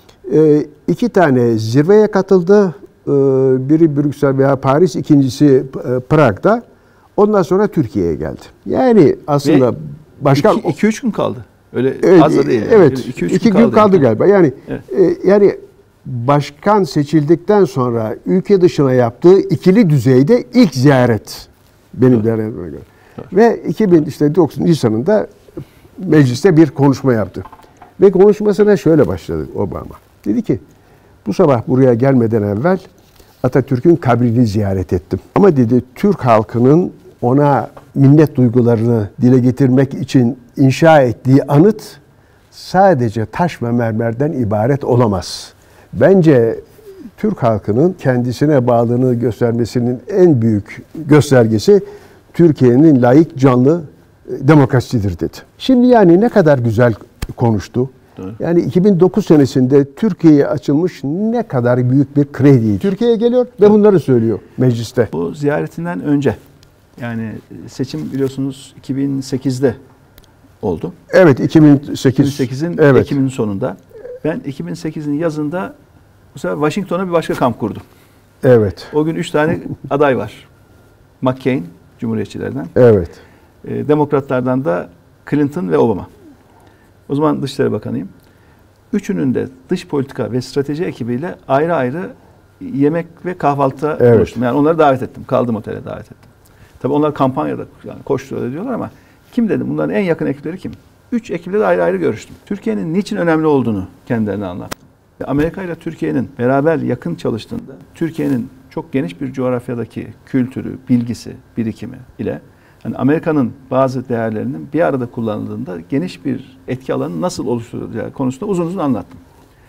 2 tane zirveye katıldı. Biri Brüksel veya Paris, ikincisi Prag'da. Ondan sonra Türkiye'ye geldi. Yani aslında başkan 2-3 gün kaldı. Öyle evet, az da değil. Yani. Evet. 2 gün kaldı galiba. Yani yani başkan seçildikten sonra ülke dışına yaptığı ikili düzeyde ilk ziyaret benim değerlendirmeme göre. Ve 2009 Nisan'ında mecliste bir konuşma yaptı. Ve konuşmasına şöyle başladı Obama. Dedi ki bu sabah buraya gelmeden evvel Atatürk'ün kabrini ziyaret ettim. Ama dedi Türk halkının ona minnet duygularını dile getirmek için inşa ettiği anıt sadece taş ve mermerden ibaret olamaz. Bence Türk halkının kendisine bağlılığını göstermesinin en büyük göstergesi Türkiye'nin layık, canlı demokrasisidir dedi. Şimdi yani ne kadar güzel konuştu. Evet. Yani 2009 senesinde Türkiye'ye açılmış ne kadar büyük bir kredi. Türkiye'ye geliyor ve bunları söylüyor mecliste. Bu ziyaretinden önce, yani seçim biliyorsunuz 2008'de oldu. Evet, 2008'in Ekim'in sonunda. Ben 2008'in yazında bu sefer Washington'a bir başka kamp kurdum. Evet. O gün 3 tane aday var. McCain, Cumhuriyetçilerden. Evet. Demokratlardan da Clinton ve Obama. O zaman Dışişleri Bakanıyım. Üçünün de dış politika ve strateji ekibiyle ayrı ayrı yemek ve kahvaltıda buluştum. Yani onları davet ettim. Kaldım otele davet ettim. Tabii onlar kampanyada yani koşturuyor diyorlar ama kim dedim? Bunların en yakın ekipleri kim? 3 ekiple de ayrı ayrı görüştüm. Türkiye'nin niçin önemli olduğunu kendilerine anlattım. Amerika ile Türkiye'nin beraber yakın çalıştığında Türkiye'nin çok geniş bir coğrafyadaki kültürü, bilgisi, birikimi ile yani Amerika'nın bazı değerlerinin bir arada kullanıldığında geniş bir etki alanı nasıl oluşturulacağı konusunda uzun uzun anlattım.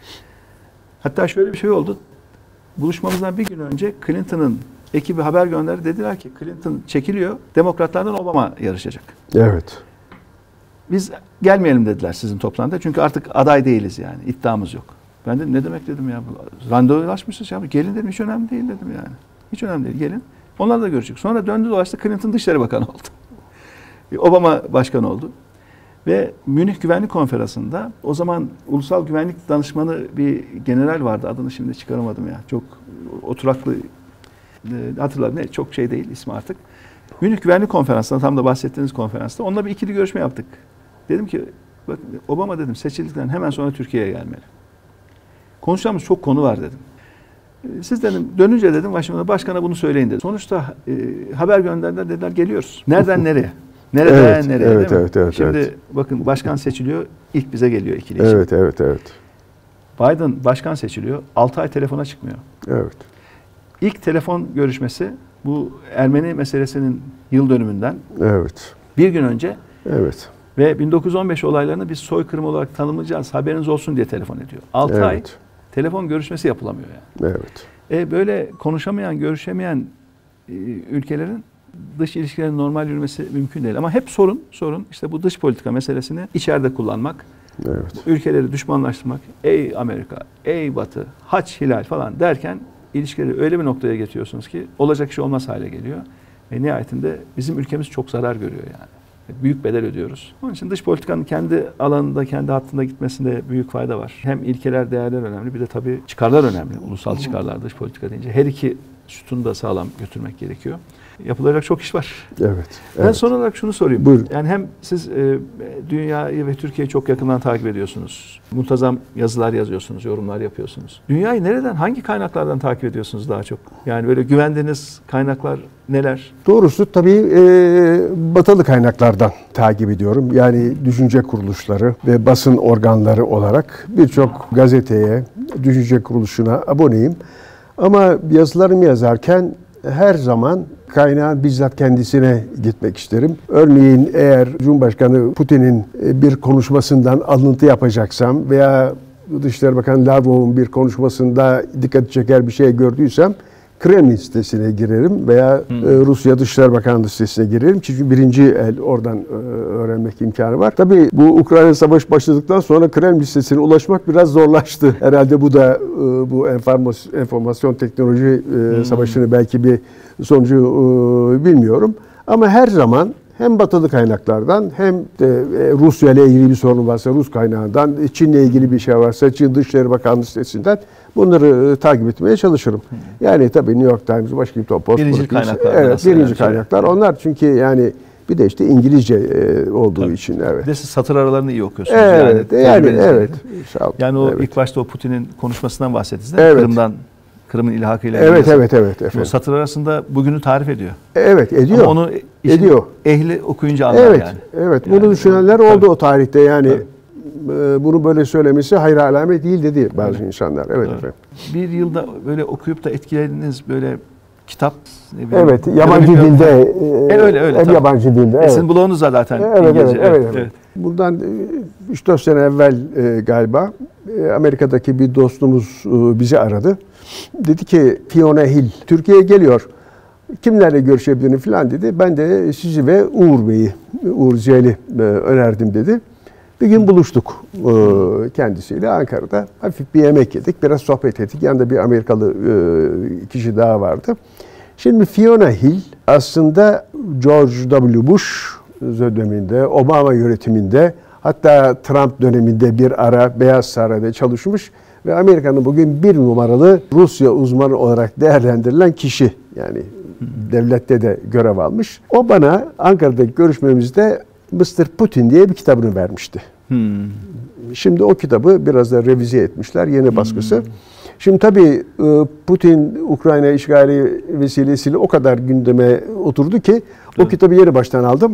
Hatta şöyle bir şey oldu. Buluşmamızdan bir gün önce Clinton'ın ekibi haber gönderdi. Dediler ki Clinton çekiliyor. Demokratlardan Obama yarışacak. Evet. Biz gelmeyelim dediler sizin toplantıda. Çünkü artık aday değiliz yani. İddiamız yok. Ben de ne demek dedim ya. Randevulaşmışız ya. Gelin dedim, hiç önemli değil dedim yani. Hiç önemli değil. Gelin. Onlar da görecek. Sonra döndü dolaştı. Clinton Dışişleri Bakanı oldu. Obama Başkan oldu. Ve Münih Güvenlik Konferansı'nda o zaman Ulusal Güvenlik Danışmanı bir general vardı. Adını şimdi çıkaramadım ya. Çok oturaklı, hatırladım. Ne, çok şey değil ismi artık. Münih Güvenlik Konferansı'nda, tam da bahsettiğiniz konferansta onunla bir ikili görüşme yaptık. Dedim ki bak Obama dedim seçildikten hemen sonra Türkiye'ye gelmeli. Konuşacağımız çok konu var dedim. Siz dedim dönünce dedim Washington'a başkana bunu söyleyin dedim. Sonuçta haber gönderdiler dediler geliyoruz. Nereden nereye? Nereden nereye? Evet, değil mi? evet, Şimdi evet. bakın başkan seçiliyor ilk bize geliyor ikili için. Evet, evet, evet. Biden başkan seçiliyor 6 ay telefona çıkmıyor. Evet. İlk telefon görüşmesi bu Ermeni meselesinin yıl dönümünden Evet. bir gün önce Evet. ve 1915 olaylarını biz soykırım olarak tanımlayacağız haberiniz olsun diye telefon ediyor. 6 ay Evet. telefon görüşmesi yapılamıyor yani. Evet. Böyle konuşamayan, görüşemeyen ülkelerin dış ilişkilerin normal yürümesi mümkün değil. Ama hep sorun işte bu dış politika meselesini içeride kullanmak, Evet. ülkeleri düşmanlaştırmak, ey Amerika, ey Batı, haç hilal falan derken ilişkileri öyle bir noktaya getiriyorsunuz ki olacak iş olmaz hale geliyor. Ve nihayetinde bizim ülkemiz çok zarar görüyor yani. Büyük bedel ödüyoruz. Onun için dış politikanın kendi alanında, kendi hattında gitmesinde büyük fayda var. Hem ilkeler, değerler önemli, bir de tabii çıkarlar önemli. Ulusal çıkarlar dış politika deyince. Her iki sütunu da sağlam götürmek gerekiyor. Yapılacak çok iş var. Evet. Ben son olarak şunu sorayım. Buyurun. Yani hem siz dünyayı ve Türkiye'yi çok yakından takip ediyorsunuz. Muntazam yazılar yazıyorsunuz, yorumlar yapıyorsunuz. Dünyayı nereden, hangi kaynaklardan takip ediyorsunuz daha çok? Yani böyle güvendiğiniz kaynaklar neler? Doğrusu tabii batılı kaynaklardan takip ediyorum. Yani düşünce kuruluşları ve basın organları olarak birçok gazeteye, düşünce kuruluşuna aboneyim. Ama yazılarımı yazarken her zaman kaynağın bizzat kendisine gitmek isterim. Örneğin eğer Cumhurbaşkanı Putin'in bir konuşmasından alıntı yapacaksam veya Dışişleri Bakanı Lavrov'un bir konuşmasında dikkat çeker bir şey gördüysem Kremlin sitesine girerim veya Rusya Dışişleri Bakanlığı sitesine girerim. Çünkü birinci el oradan öğrenmek imkanı var. Tabii bu Ukrayna Savaşı başladıktan sonra Kremlin sitesine ulaşmak biraz zorlaştı. Herhalde bu da bu enformasyon teknoloji savaşını belki bir sonucu bilmiyorum. Ama her zaman hem batılı kaynaklardan hem de Rusya ile ilgili bir sorun varsa Rus kaynağından, Çin'le ilgili bir şey varsa Çin Dışişleri Bakanlığı sitesinden bunları takip etmeye çalışırım. Yani tabii New York Times, Washington Post. Birinci kaynaklar. Evet, birinci kaynaklar. Onlar çünkü yani bir de işte İngilizce olduğu tabii. için evet. Bir de siz satır aralarını iyi okuyorsunuz. Evet, yani evet. Sağ olun. Yani o evet. ilk başta o Putin'in konuşmasından bahsettiniz değil mi? Evet. Kırım'ın ilhakıyla. Evet, evet, evet. O satır arasında bugünü tarif ediyor. Evet, ediyor. Ama onu ediyor. Ehli okuyunca anlar evet, yani. Evet, yani, bunu düşünenler oldu o tarihte yani. Tabii. Bunu böyle söylemesi hayır alamet değil dedi bazı insanlar. Evet efendim. Bir yılda böyle okuyup da etkilendiğiniz böyle kitap ne bileyim. Evet, yabancı dilde. Öyle. Hem yabancı dilde. Evet. Sizin bloğunuz da zaten Evet, İngilizce. evet. Bundan 3-4 sene evvel galiba Amerika'daki bir dostumuz bizi aradı. Dedi ki Fiona Hill Türkiye'ye geliyor. Kimlerle görüşebilirim falan dedi. Ben de sizi ve Uğur Bey'i, Uğur Ziyel'i önerdim dedi. Bir gün buluştuk kendisiyle Ankara'da. Hafif bir yemek yedik, biraz sohbet ettik. Yanında bir Amerikalı kişi daha vardı. Şimdi Fiona Hill aslında George W. Bush döneminde, Obama yönetiminde, hatta Trump döneminde bir ara Beyaz Saray'da çalışmış ve Amerika'nın bugün bir numaralı Rusya uzmanı olarak değerlendirilen kişi. Yani devlette de görev almış. O bana Ankara'daki görüşmemizde Mr. Putin diye bir kitabını vermişti. Şimdi o kitabı biraz da revize etmişler, yeni baskısı. Şimdi tabii Putin Ukrayna işgali vesilesiyle o kadar gündeme oturdu ki o kitabı yeni baştan aldım.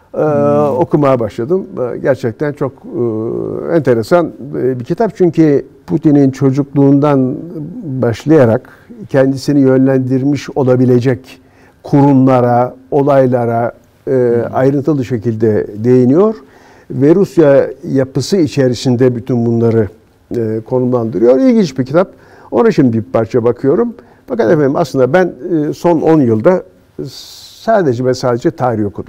Okumaya başladım. Gerçekten çok enteresan bir kitap. Çünkü Putin'in çocukluğundan başlayarak kendisini yönlendirmiş olabilecek kurumlara, olaylara ayrıntılı şekilde değiniyor. Ve Rusya yapısı içerisinde bütün bunları konumlandırıyor. İlginç bir kitap. Ona şimdi bir parça bakıyorum. Fakat efendim aslında ben son 10 yılda sadece ve sadece tarih okudum.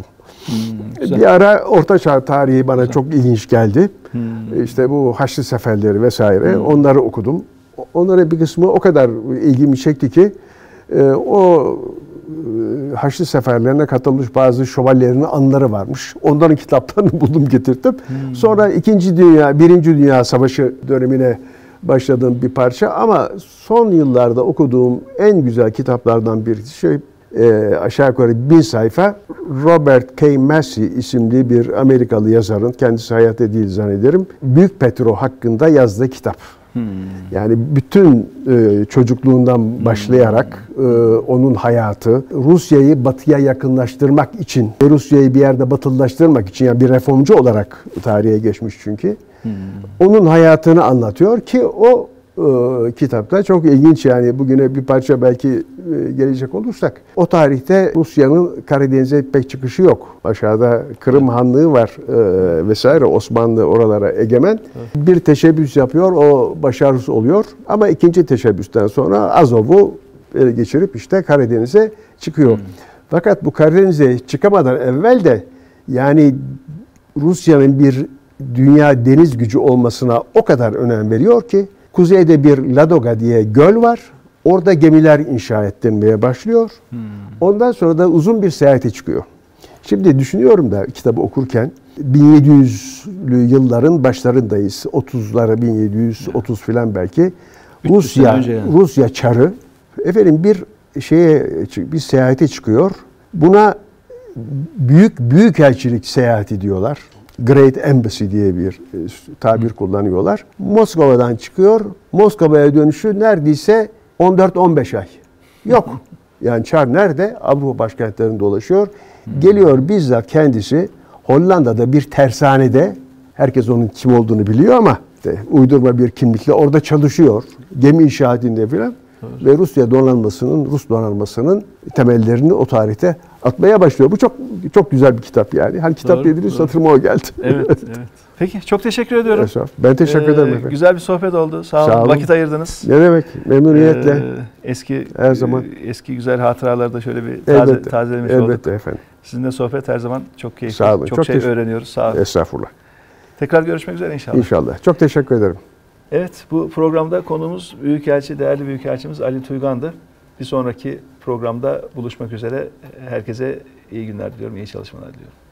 Bir ara Orta Çağ tarihi bana çok ilginç geldi. İşte bu Haçlı Seferleri vesaire onları okudum. Onların bir kısmı o kadar ilgimi çekti ki o Haçlı Seferlerine katılmış bazı şövalyelerinin anıları varmış. Onların kitaplarını buldum getirdim. Sonra Birinci Dünya Savaşı dönemine başladığım bir parça ama son yıllarda okuduğum en güzel kitaplardan birisi aşağı yukarı 1000 sayfa Robert K. Massey isimli bir Amerikalı yazarın, kendisi hayatta değil zannederim, Büyük Petro hakkında yazdığı kitap. Yani bütün çocukluğundan başlayarak onun hayatı, Rusya'yı batıya yakınlaştırmak için, Rusya'yı bir yerde batılılaştırmak için, yani bir reformcu olarak tarihe geçmiş çünkü. Onun hayatını anlatıyor ki o kitapta çok ilginç, yani bugüne bir parça belki gelecek olursak. O tarihte Rusya'nın Karadeniz'e pek çıkışı yok. Aşağıda Kırım Hanlığı var vesaire, Osmanlı oralara egemen. Bir teşebbüs yapıyor, o başarısız oluyor. Ama ikinci teşebbüsten sonra Azov'u ele geçirip işte Karadeniz'e çıkıyor. Fakat bu Karadeniz'e çıkamadan evvel de yani Rusya'nın bir dünya deniz gücü olmasına o kadar önem veriyor ki kuzeyde bir Ladoga diye göl var. Orada gemiler inşa ettirmeye başlıyor. Ondan sonra da uzun bir seyahate çıkıyor. Şimdi düşünüyorum da kitabı okurken 1700'lü yılların başlarındayız. 30'lara 1730 falan belki. Rusya çarı efendim bir seyahate çıkıyor. Buna büyükelçilik seyahati diyorlar. Great Embassy diye bir tabir kullanıyorlar. Moskova'dan çıkıyor. Moskova'ya dönüşü neredeyse 14-15 ay. Yok. Yani çar nerede? Avrupa başkentlerinde dolaşıyor. Geliyor bizzat kendisi Hollanda'da bir tersanede, herkes onun kim olduğunu biliyor ama işte uydurma bir kimlikle orada çalışıyor. Gemi inşaatinde falan. Ve Rus donanmasının temellerini o tarihte atmaya başlıyor. Bu çok güzel bir kitap yani. Hani kitap dediğiniz hatırıma o geldi. Evet, evet. Peki, çok teşekkür ediyorum. Ben teşekkür ederim efendim. Güzel bir sohbet oldu. Sağ olun. Vakit ayırdınız. Ne demek? Memnuniyetle. Her zaman. Eski güzel hatıraları da şöyle bir tazelemiş olduk. Elbette efendim. Sizinle sohbet her zaman çok keyifli. Sağ olun. Çok şey öğreniyoruz. Sağ olun. Estağfurullah. Tekrar görüşmek üzere inşallah. İnşallah. Çok teşekkür ederim. Evet, bu programda konuğumuz değerli Büyükelçimiz Ali Tuygan'dı. Bir sonraki programda buluşmak üzere. Herkese iyi günler diliyorum, iyi çalışmalar diliyorum.